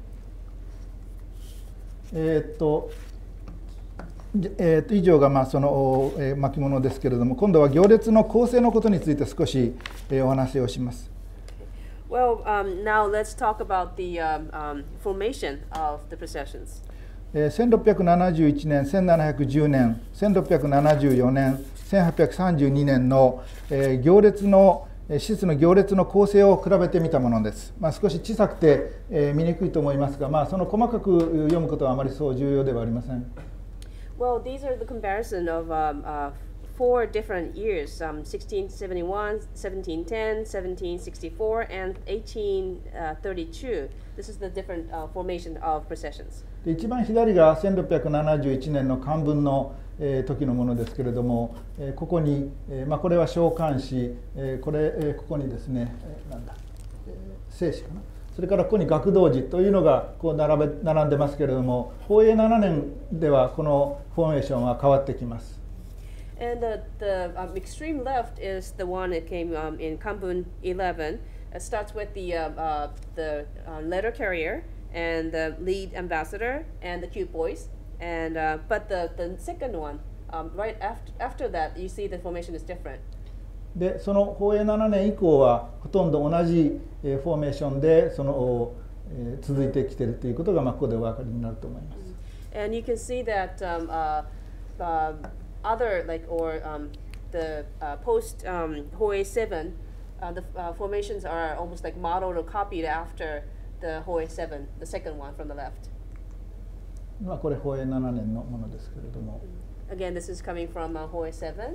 えっと、えー、と以上がまあその、えー、巻物ですけれども、今度は行列の構成のことについて少し、えー、お話をします。 Well, um, now let's talk about the um, um, formation of the processions. せんろっぴゃくななじゅういちねん、せんななひゃくじゅうねん、せんろっぴゃくななじゅうよねん、せんはっぴゃくさんじゅうにねんの行列の施設の行列の構成を比べてみたものです。まあ、少し小さくて、えー、見にくいと思いますが、まあ、その細かく読むことはあまりそう重要ではありません。 Well, these are the comparison of um, uh, four different years: um, sixteen seventy-one, seventeen ten, seventeen sixty-four, and eighteen thirty-two. This is the different uh, formation of processions. で一番左がせんろっぴゃくななじゅういちねんの漢文の、えー、時のものですけれども、えー、ここに、えーまあ、これは小漢詩、えー、これ、えー、ここにですね、えー、なんだ、えー、聖詩かな、それからここに学童寺というのがこう並べ並んでますけれども、宝永ななねんではこのフォーメーションは変わってきます。 And the, the um, extreme left is the one that came um, in Kanbun eleven. It starts with the, uh, uh, the uh, letter carrier and the lead ambassador and the cute boys. And, uh, but the, the second one, um, right after, after that, you see the formation is different. でその宝永ななねん以降はほとんど同じフォーメーションでその続いてきているということがまあここでお分かりになると思います。 And you can see that um, uh, uh, other like or um, the uh, post um, Hoei seven, uh, the uh, formations are almost like modeled or copied after the Hoei seven, the second one from the left. まあこれ宝永ななねんのものですけれども。 Again, this is coming from uh, Hoei seven.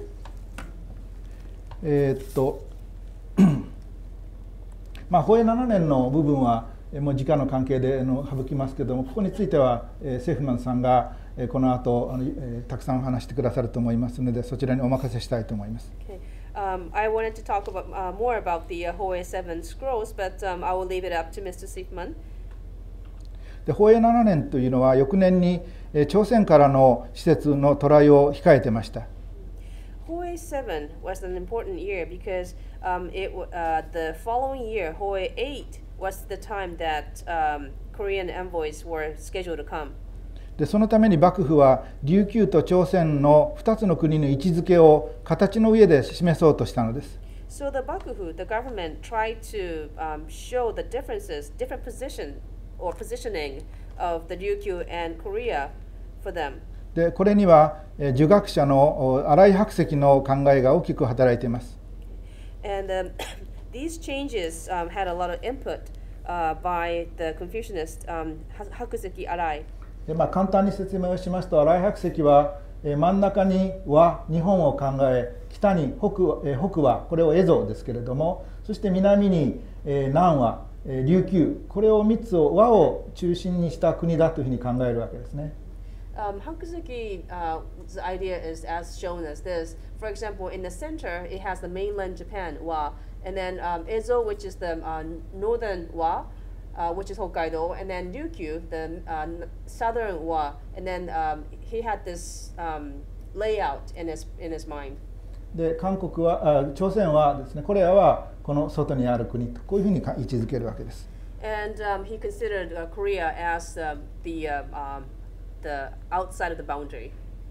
えーっとまあ宝永ななねんの部分はもう時間の関係での省きますけれども、ここについては、えー、セフマンさんが、えー、この後あの、えー、たくさん話してくださると思いますので、そちらにお任せしたいと思います。 Okay. Um, I wanted to talk about uh, more about the uh, Hoei seven scrolls, but um, I will leave it up to Mister Siefman. で宝永ななねんというのは翌年に、えー、朝鮮からの施設の渡来を控えてました。 Hoei seven was an important year because um, it uh, the following year, Hoei eight was the time that um, Korean envoys were scheduled to come. でそのために幕府は琉球と朝鮮のふたつの国の位置づけを形の上で示そうとしたのです。 So the Bakufu, the government, tried to um, show the differences, different position or positioning of the Ryukyu and Korea for them. でこれには儒学者の新井白石の考えが大きく働いています。 And um, these changes um, had a lot of input uh, by the Confucianist um, Hakuseki Arai. でまあ、簡単に説明をしますと、新井白石は真ん中に和日本を考え、北に 北, 北はこれを蝦夷ですけれども、そして南に南は琉球、これをみっつを和を中心にした国だというふうに考えるわけですね。 Um, Hakuseki's uh, idea is as shown as this. For example, in the center, it has the mainland Japan, Wa, and then um, Ezo, which is the uh, northern Wa, uh, which is Hokkaido, and then Ryukyu, the uh, southern Wa, and then um, he had this um, layout in his in his mind. で韓国はあ朝鮮はですね、これらはこの外にある国とこういうふうに位置づけるわけです。 And um, he considered uh, Korea as uh, the uh, um, the outside of the boundary.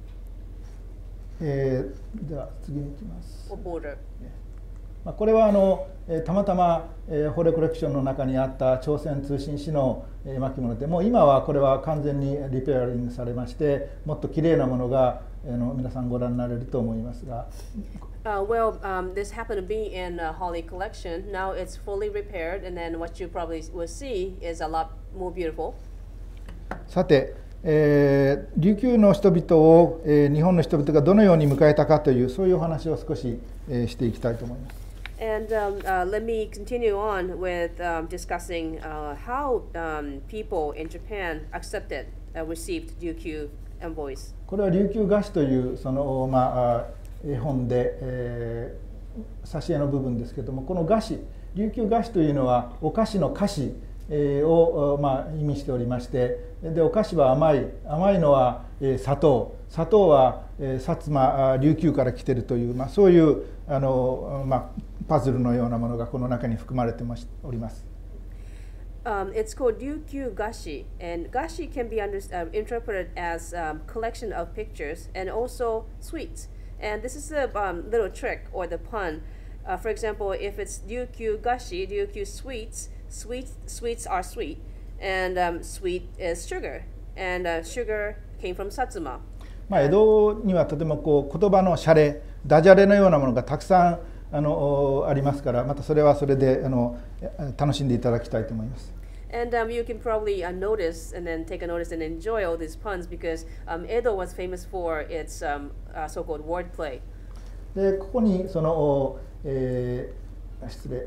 えー、では次に行きます。 Or border. まあこれはあの、えー、たまたま、えー、ホーレコレクションの中にあった朝鮮通信史の、えー、巻物で、もう今はこれは完全にリペアリングされまして、もっときれいなものが、えー、の皆さんご覧になれると思いますが。 Uh, well, um, this happened to be in a Holly collection. Now it's fully repaired, and then what you probably will see is a lot more beautiful. さて、えー、琉球の人々を、えー、日本の人々がどのように迎えたかというそういうお話を少し、えー、していきたいと思います。 And um, uh, let me continue on with um, discussing uh, how um, people in Japan accepted, uh, received Ryukyu envoys. これは琉球菓子というその、まあ、絵本で、えー、挿絵の部分ですけれども、この菓子、琉球菓子というのはお菓子の菓子を、まあ、意味しておりまして、でお菓子は甘い、甘いのは、えー、砂糖、砂糖は、えー、薩摩琉球から来ているという、まあ、そういうあの、まあ、パズルのようなものがこの中に含まれております。 Um, it's called Ryukyu Gashi, and Gashi can be under, uh, interpreted as a um, collection of pictures and also sweets. And this is a um, little trick or the pun. Uh, for example, if it's Ryukyu Gashi, Ryukyu sweets, sweet sweets are sweet, and um, sweet is sugar, and uh, sugar came from Satsuma. まあ江戸にはとてもこう言葉のシャレ、ダジャレのようなものがたくさんあのありますから、またそれはそれであの楽しんでいただきたいと思います。 And um, you can probably uh, notice and then take a notice and enjoy all these puns because um, Edo was famous for its um, uh, so-called wordplay. でここにその、えー、失礼、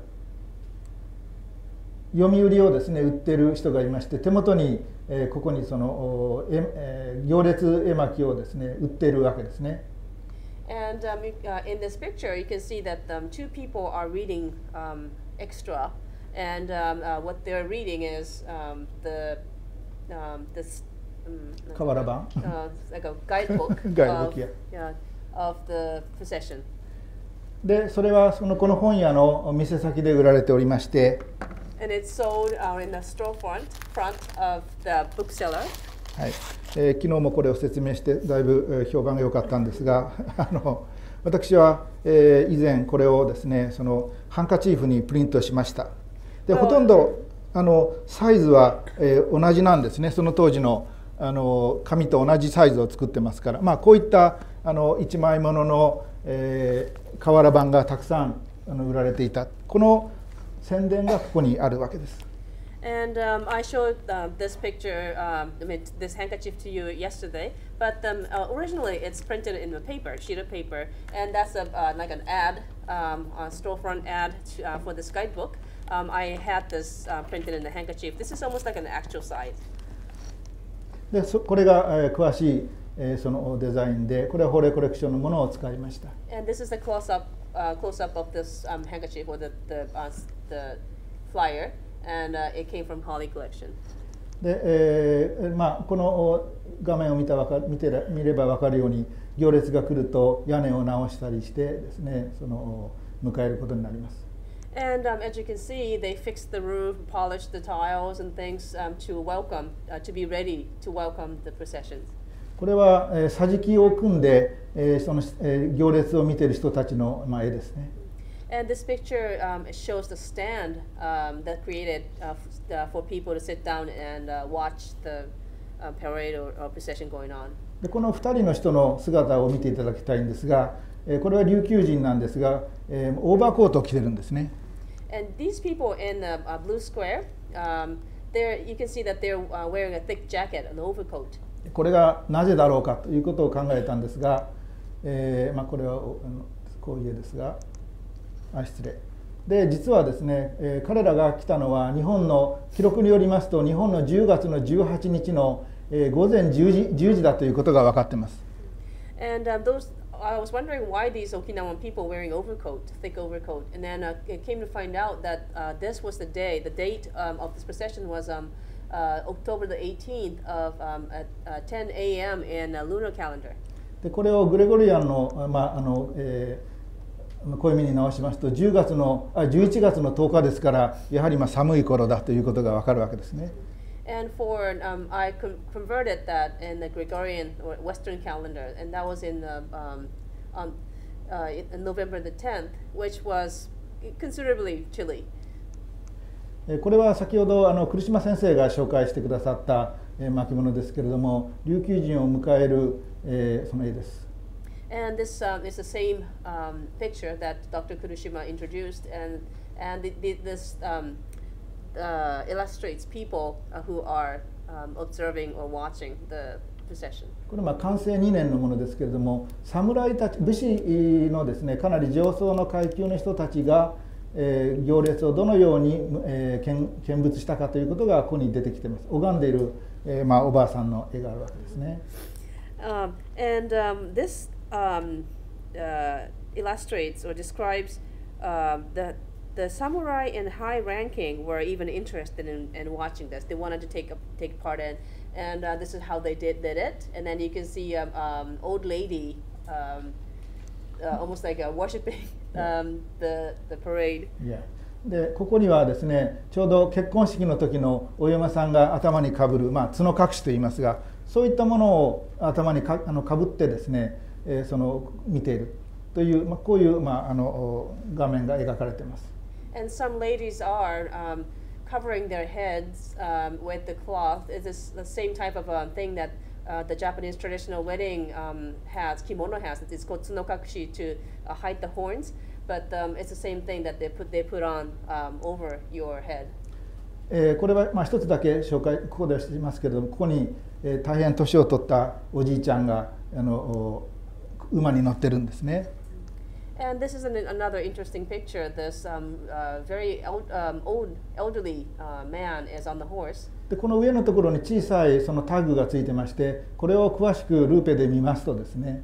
読売をですね売ってる人がいまして、手元に、えー、ここにその、えー、行列絵巻をですね売っているわけですね。 And um, uh, in this picture, you can see that um, two people are reading um, extra. And um, uh, what they're reading is um, the um, this um, uh, like a guidebook, guidebook of, yeah. Yeah, of the procession. で、それはそのこの本屋の店先で売られておりまして、 And it's sold uh, in the storefront front of the bookseller. はい、えー、昨日もこれを説明してだいぶ評判が良かったんですが、あの私は、えー、以前これをですね、そのハンカチーフにプリントしました。で、ほとんどあのサイズは、えー、同じなんですね。その当時のあの紙と同じサイズを作ってますから、まあ、こういったあの一枚ものの、えー、瓦版がたくさんあの売られていた。この宣伝がここにあるわけです。 And um, I showed uh, this picture, um, I mean, this handkerchief to you yesterday, but um, uh, originally it's printed in a paper, sheet of paper, and that's a, uh, like an ad, um, a storefront ad to, uh, for this guidebook. Um, I had this uh, printed in a handkerchief. This is almost like an actual size. でそこれが、えー、詳しい、えー、そのデザインで、これはホーレーコレクションのものを使いました。 And this is the close-up, uh, close-up of this um, handkerchief or the the, uh, the flyer, and uh, it came from Holly Collection. で、えーまあ、この画面を見たわか見て見れば分かるように、行列が来ると屋根を直したりしてですね、その迎えることになります。 And um, as you can see, they fixed the roof, polished the tiles and things um, to welcome, uh, to be ready to welcome the processions. これは、えー、桟敷を組んで、えー、その、えー、行列を見ている人たちの、まあ、絵ですね。 And this picture um, shows the stand um, that created uh, f uh, for people to sit down and uh, watch the uh, parade or, or procession going on. でこのふたりの人の姿を見ていただきたいんですが、えー、これは琉球人なんですが、えー、オーバーコートを着てるんですね。 And these people in the uh, blue square, um, there you can see that they're uh, wearing a thick jacket, an overcoat. これがなぜだろうかということを考えたんですが、えーまあ、これはこういう絵ですが、あ、失礼。で、実はですね、えー、彼らが来たのは日本の記録によりますと、日本のじゅうがつのじゅうはちにちの、えー、午前じゅうじ、じゅうじだということが分かっています。And um, those I was wondering why these Okinawan people wearing overcoat, thick overcoat, and then uh, it came to find out that uh, this was the day, the date um, of this procession was um, uh, October the eighteenth of um, at uh, ten A M in a lunar calendar. でこれをグレゴリアンの、まああのえー、こういう意味に直しますと、じゅうがつのあじゅういちがつのとおかですから、やはりまあ寒い頃だということがわかるわけですね。 And for um, I con converted that in the Gregorian or Western calendar, and that was in the, um, on uh, in November the tenth, which was considerably chilly. これは先ほどあの栗島先生が紹介してくださった巻物ですけれども、琉球人を迎える、えー、その絵です。 And this um, is the same um, picture that Doctor Kurishima introduced, and and the, the, this. Um, Uh, illustrates people uh, who are um, observing or watching the procession. これは完成にねんのものですけれども、侍たち、武士のですね、かなり上層の階級の人たちが、えー、行列をどのように、えー、見物したかということがここに出てきています。拝んでいる、えーまあ、おばあさんの絵があるわけですね。 Um, and um, this um, uh, illustrates or describes uh, the The samurai in high ranking were even interested in, in watching this. They wanted to take a, take part in, and uh, this is how they did did it. And then you can see um, um, old lady, um, uh, almost like uh, worshiping um, the the parade. Yeah. でここにはですね、ちょうど結婚式の時のお嫁さんが頭にかぶる、まあ、角隠しといいますが、そういったものを頭にかあのかぶってですね、えー、その見ているという、まあ、こういう、まあ、あの画面が描かれています。 And some ladies are um, covering their heads um, with the cloth. It is the same type of um, thing that uh, the Japanese traditional wedding um, has, kimono has. It's called tsunokakushi to uh, hide the horns, but um, it's the same thing that they put they put on um, over your head. えー、これはまあ一つだけ紹介ここではしていますけれども、ここに、えー、大変年を取ったおじいちゃんがあの馬に乗ってるんですね。 And this is an, another interesting picture. This um, uh, very el um, old, elderly uh, man is on the horse. でこの上のところに小さいそのタグがついてまして、これを詳しくルーペで見ますとですね。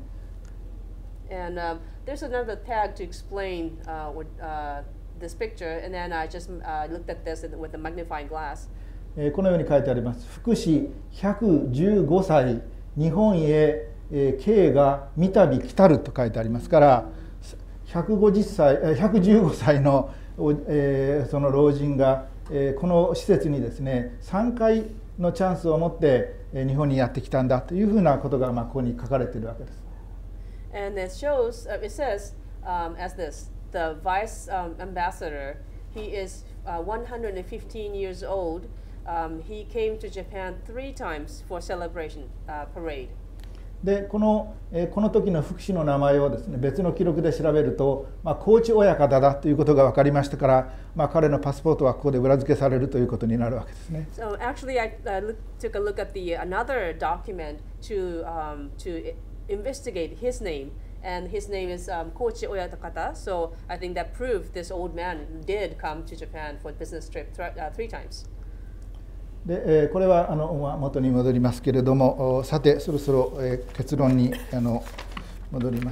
And um, there's another tag to explain uh, what, uh, this picture, and then I just uh, looked at this with a magnifying glass. えー、このように書いてあります。福祉ひゃくじゅうごさい日本へ、えー、慶が三度来たると書いてありますから。ひゃくごじゅっさい、ひゃくじゅうごさいの、えー、その老人が、えー、この施設にですね、さんかいのチャンスを持って、えー、日本にやってきたんだというふうなことが、まあ、ここに書かれているわけです。 And it shows, uh, it says um, as this, the vice um, ambassador, he is uh, one hundred fifteen years old. Um, he came to Japan three times for celebration uh, parade. でこの、えー、この時の副使の名前をですね、別の記録で調べると、まあ、高知親方だということが分かりましたから、まあ、彼のパスポートはここで裏付けされるということになるわけですね。 So actually, I uh, look, took a look at the another document to um, to investigate his name, and his name is um, Koichi Oyatakata. So I think that proved this old man did come to Japan for a business trip th uh, three times. でえー、これはあの元に戻りますけれども、さてそろそろ、えー、結論にあの戻ります。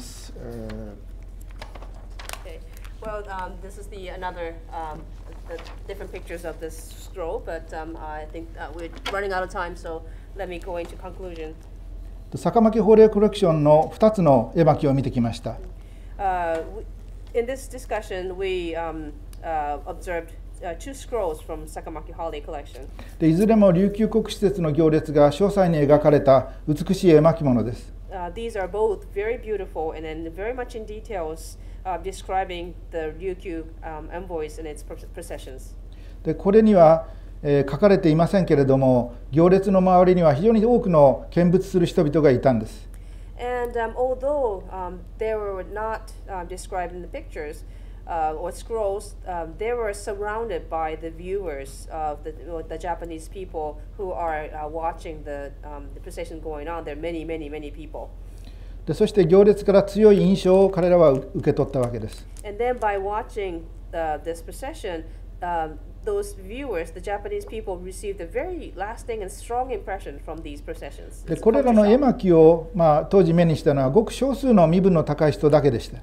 Okay. Well, um, this is the another um, the different pictures of this scroll, but um, I think uh, we're running out of time, so let me go into conclusion. 坂巻法令コレクションのふたつの絵巻を見てきました。 Uh, in this discussion, we um, uh, observed Uh, two scrolls from Sakamaki Holiday collection. でいずれも琉球国施設の行列が詳細に描かれた美しい絵巻物です。 Uh, these are both very beautiful and then very much in details uh, describing the Ryukyu um, envoys and its processions. でこれには、えー、書かれていませんけれども、行列の周りには非常に多くの見物する人々がいたんです。 And um, although um, they were not uh, described in the pictures, Uh, or scrolls, um, they were surrounded by the viewers of the, the Japanese people who are uh, watching the, um, the procession going on. There are many, many, many people. でそして行列から強い印象を彼らは受け取ったわけです。 And then by watching the, this procession, um, those viewers, the Japanese people, received a very lasting and strong impression from these processions. でこれらの絵巻を、まあ、当時目にしたのはごく少数の身分の高い人だけでした。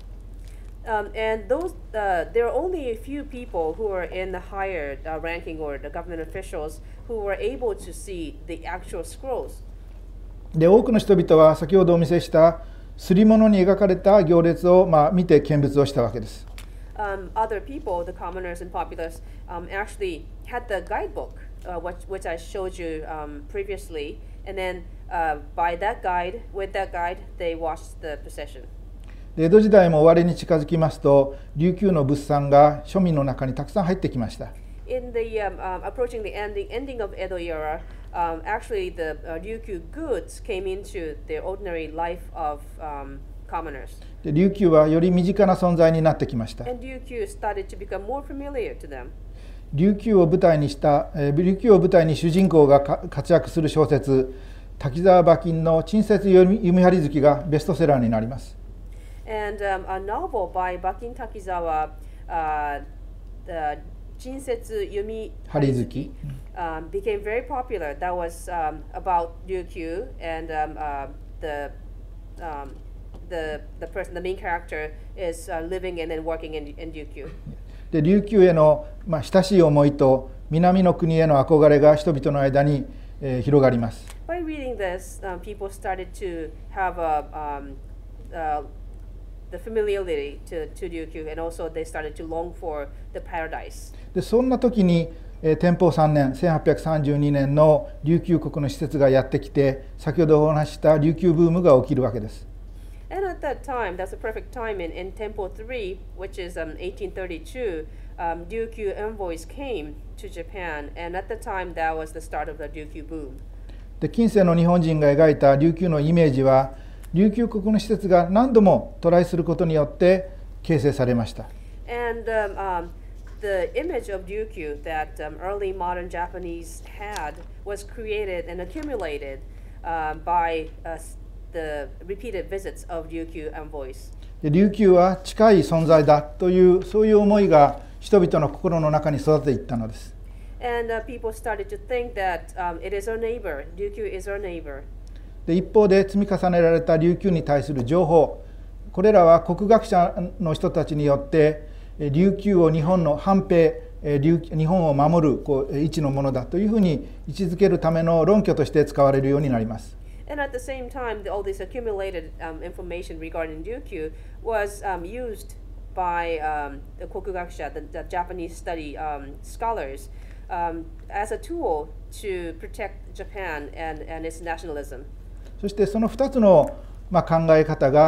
Um, and those, uh, there are only a few people who are in the higher uh, ranking or the government officials who were able to see the actual scrolls. で多くの人々は先ほどお見せした刷り物に描かれた行列を、まあ、見て見物をしたわけです。 Um, other people, the commoners and populace, um, actually had the guidebook, uh, which, which I showed you um, previously, and then uh, by that guide, with that guide, they watched the procession. 江戸時代も終わりに近づきますと、琉球の物産が庶民の中にたくさん入ってきました。 In the um, um, approaching the ending ending of Edo era, um, actually the uh, Ryukyu goods came into the ordinary life of um, commoners. で琉球はより身近な存在になってきました。 And Ryukyu started to become more familiar to them. 琉球を舞台にした、えー、琉球を舞台に主人公が活躍する小説、滝沢馬琴の鎮雪弓張月がベストセラーになります。 And um, a novel by Bakin Takizawa, uh, the Jinsetsu Yumi Harizuki, um, became very popular. That was um, about Ryukyu, and um, uh, the um, the the person, the main character, is uh, living and then working in, in Ryukyu. で琉球への、まあ、親しい思いと南の国への憧れが人々の間に、えー、広がります。 By reading this, um, people started to have a um, uh, the familiarity to, to Ryukyu, and also they started to long for the paradise. でそんな時に、えー、天保さんねんせんはっぴゃくさんじゅうにねんの琉球国の施設がやってきて、先ほどお話しした琉球ブームが起きるわけです。 And at that time, that's a perfect time in, in Tempo three, which is um, eighteen thirty-two, um, Ryukyu envoys came to Japan, and at the time that was the start of the Ryukyu boom. で近世の日本人が描いた琉球のイメージは、琉球国の施設が何度もトライすることによって形成されました。 And um, um, the image of Ryukyu that um, early modern Japanese had was created and accumulated um, by uh, the repeated visits of Ryukyu envoys. で琉球は近い存在だというそういう思いが人々の心の中に育っていったのです。 And uh, people started to think that um, it is our neighbor. Ryukyu is our neighbor. で一方で積み重ねられた琉球に対する情報、これらは国学者の人たちによって琉球を日本の反兵、日本を守るこう位置のものだというふうに位置づけるための論拠として使われるようになります。 And at the same time, all this accumulated um, information regarding Ryukyu was um, used by um, the kokugakusha, the, the Japanese study um, scholars, um, as a tool to protect Japan and, and its nationalism. そしてそのふたつの、まあ、考え方が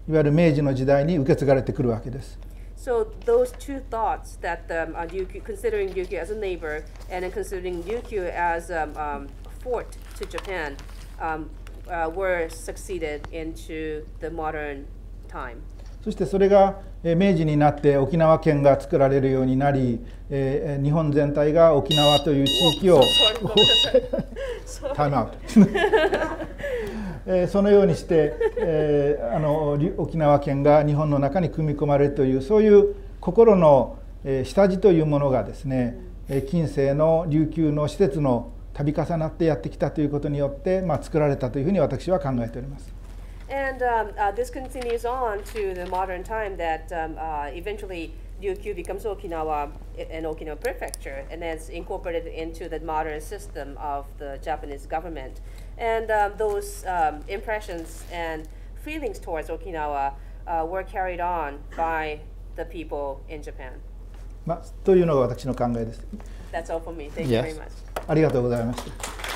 いわゆる明治の時代に受け継がれてくるわけです。 So those two thoughts that um, uh, Ryukyu, considering Ryukyu as a neighbor and then considering Ryukyu as um, um, a fort to Japan, um, uh, were succeeded into the modern time. そしてそれが明治になって沖縄県が作られるようになり、えー、日本全体が沖縄という地域をタイムアウトえー、そのようにして、えー、あの沖縄県が日本の中に組み込まれるというそういう心の、えー、下地というものがですね、えー、近世の琉球の施設の度重なってやってきたということによって、まあ、作られたというふうに私は考えております。 And um, uh, this continues on to the modern time that um, uh, eventually Ryukyu becomes Okinawa and Okinawa Prefecture, and then it's incorporated into the modern system of the Japanese government. And um, those um, impressions and feelings towards Okinawa uh, were carried on by the people in Japan. まあ、というのが私の考えです。 That's all for me. Thank you very much. ありがとうございました。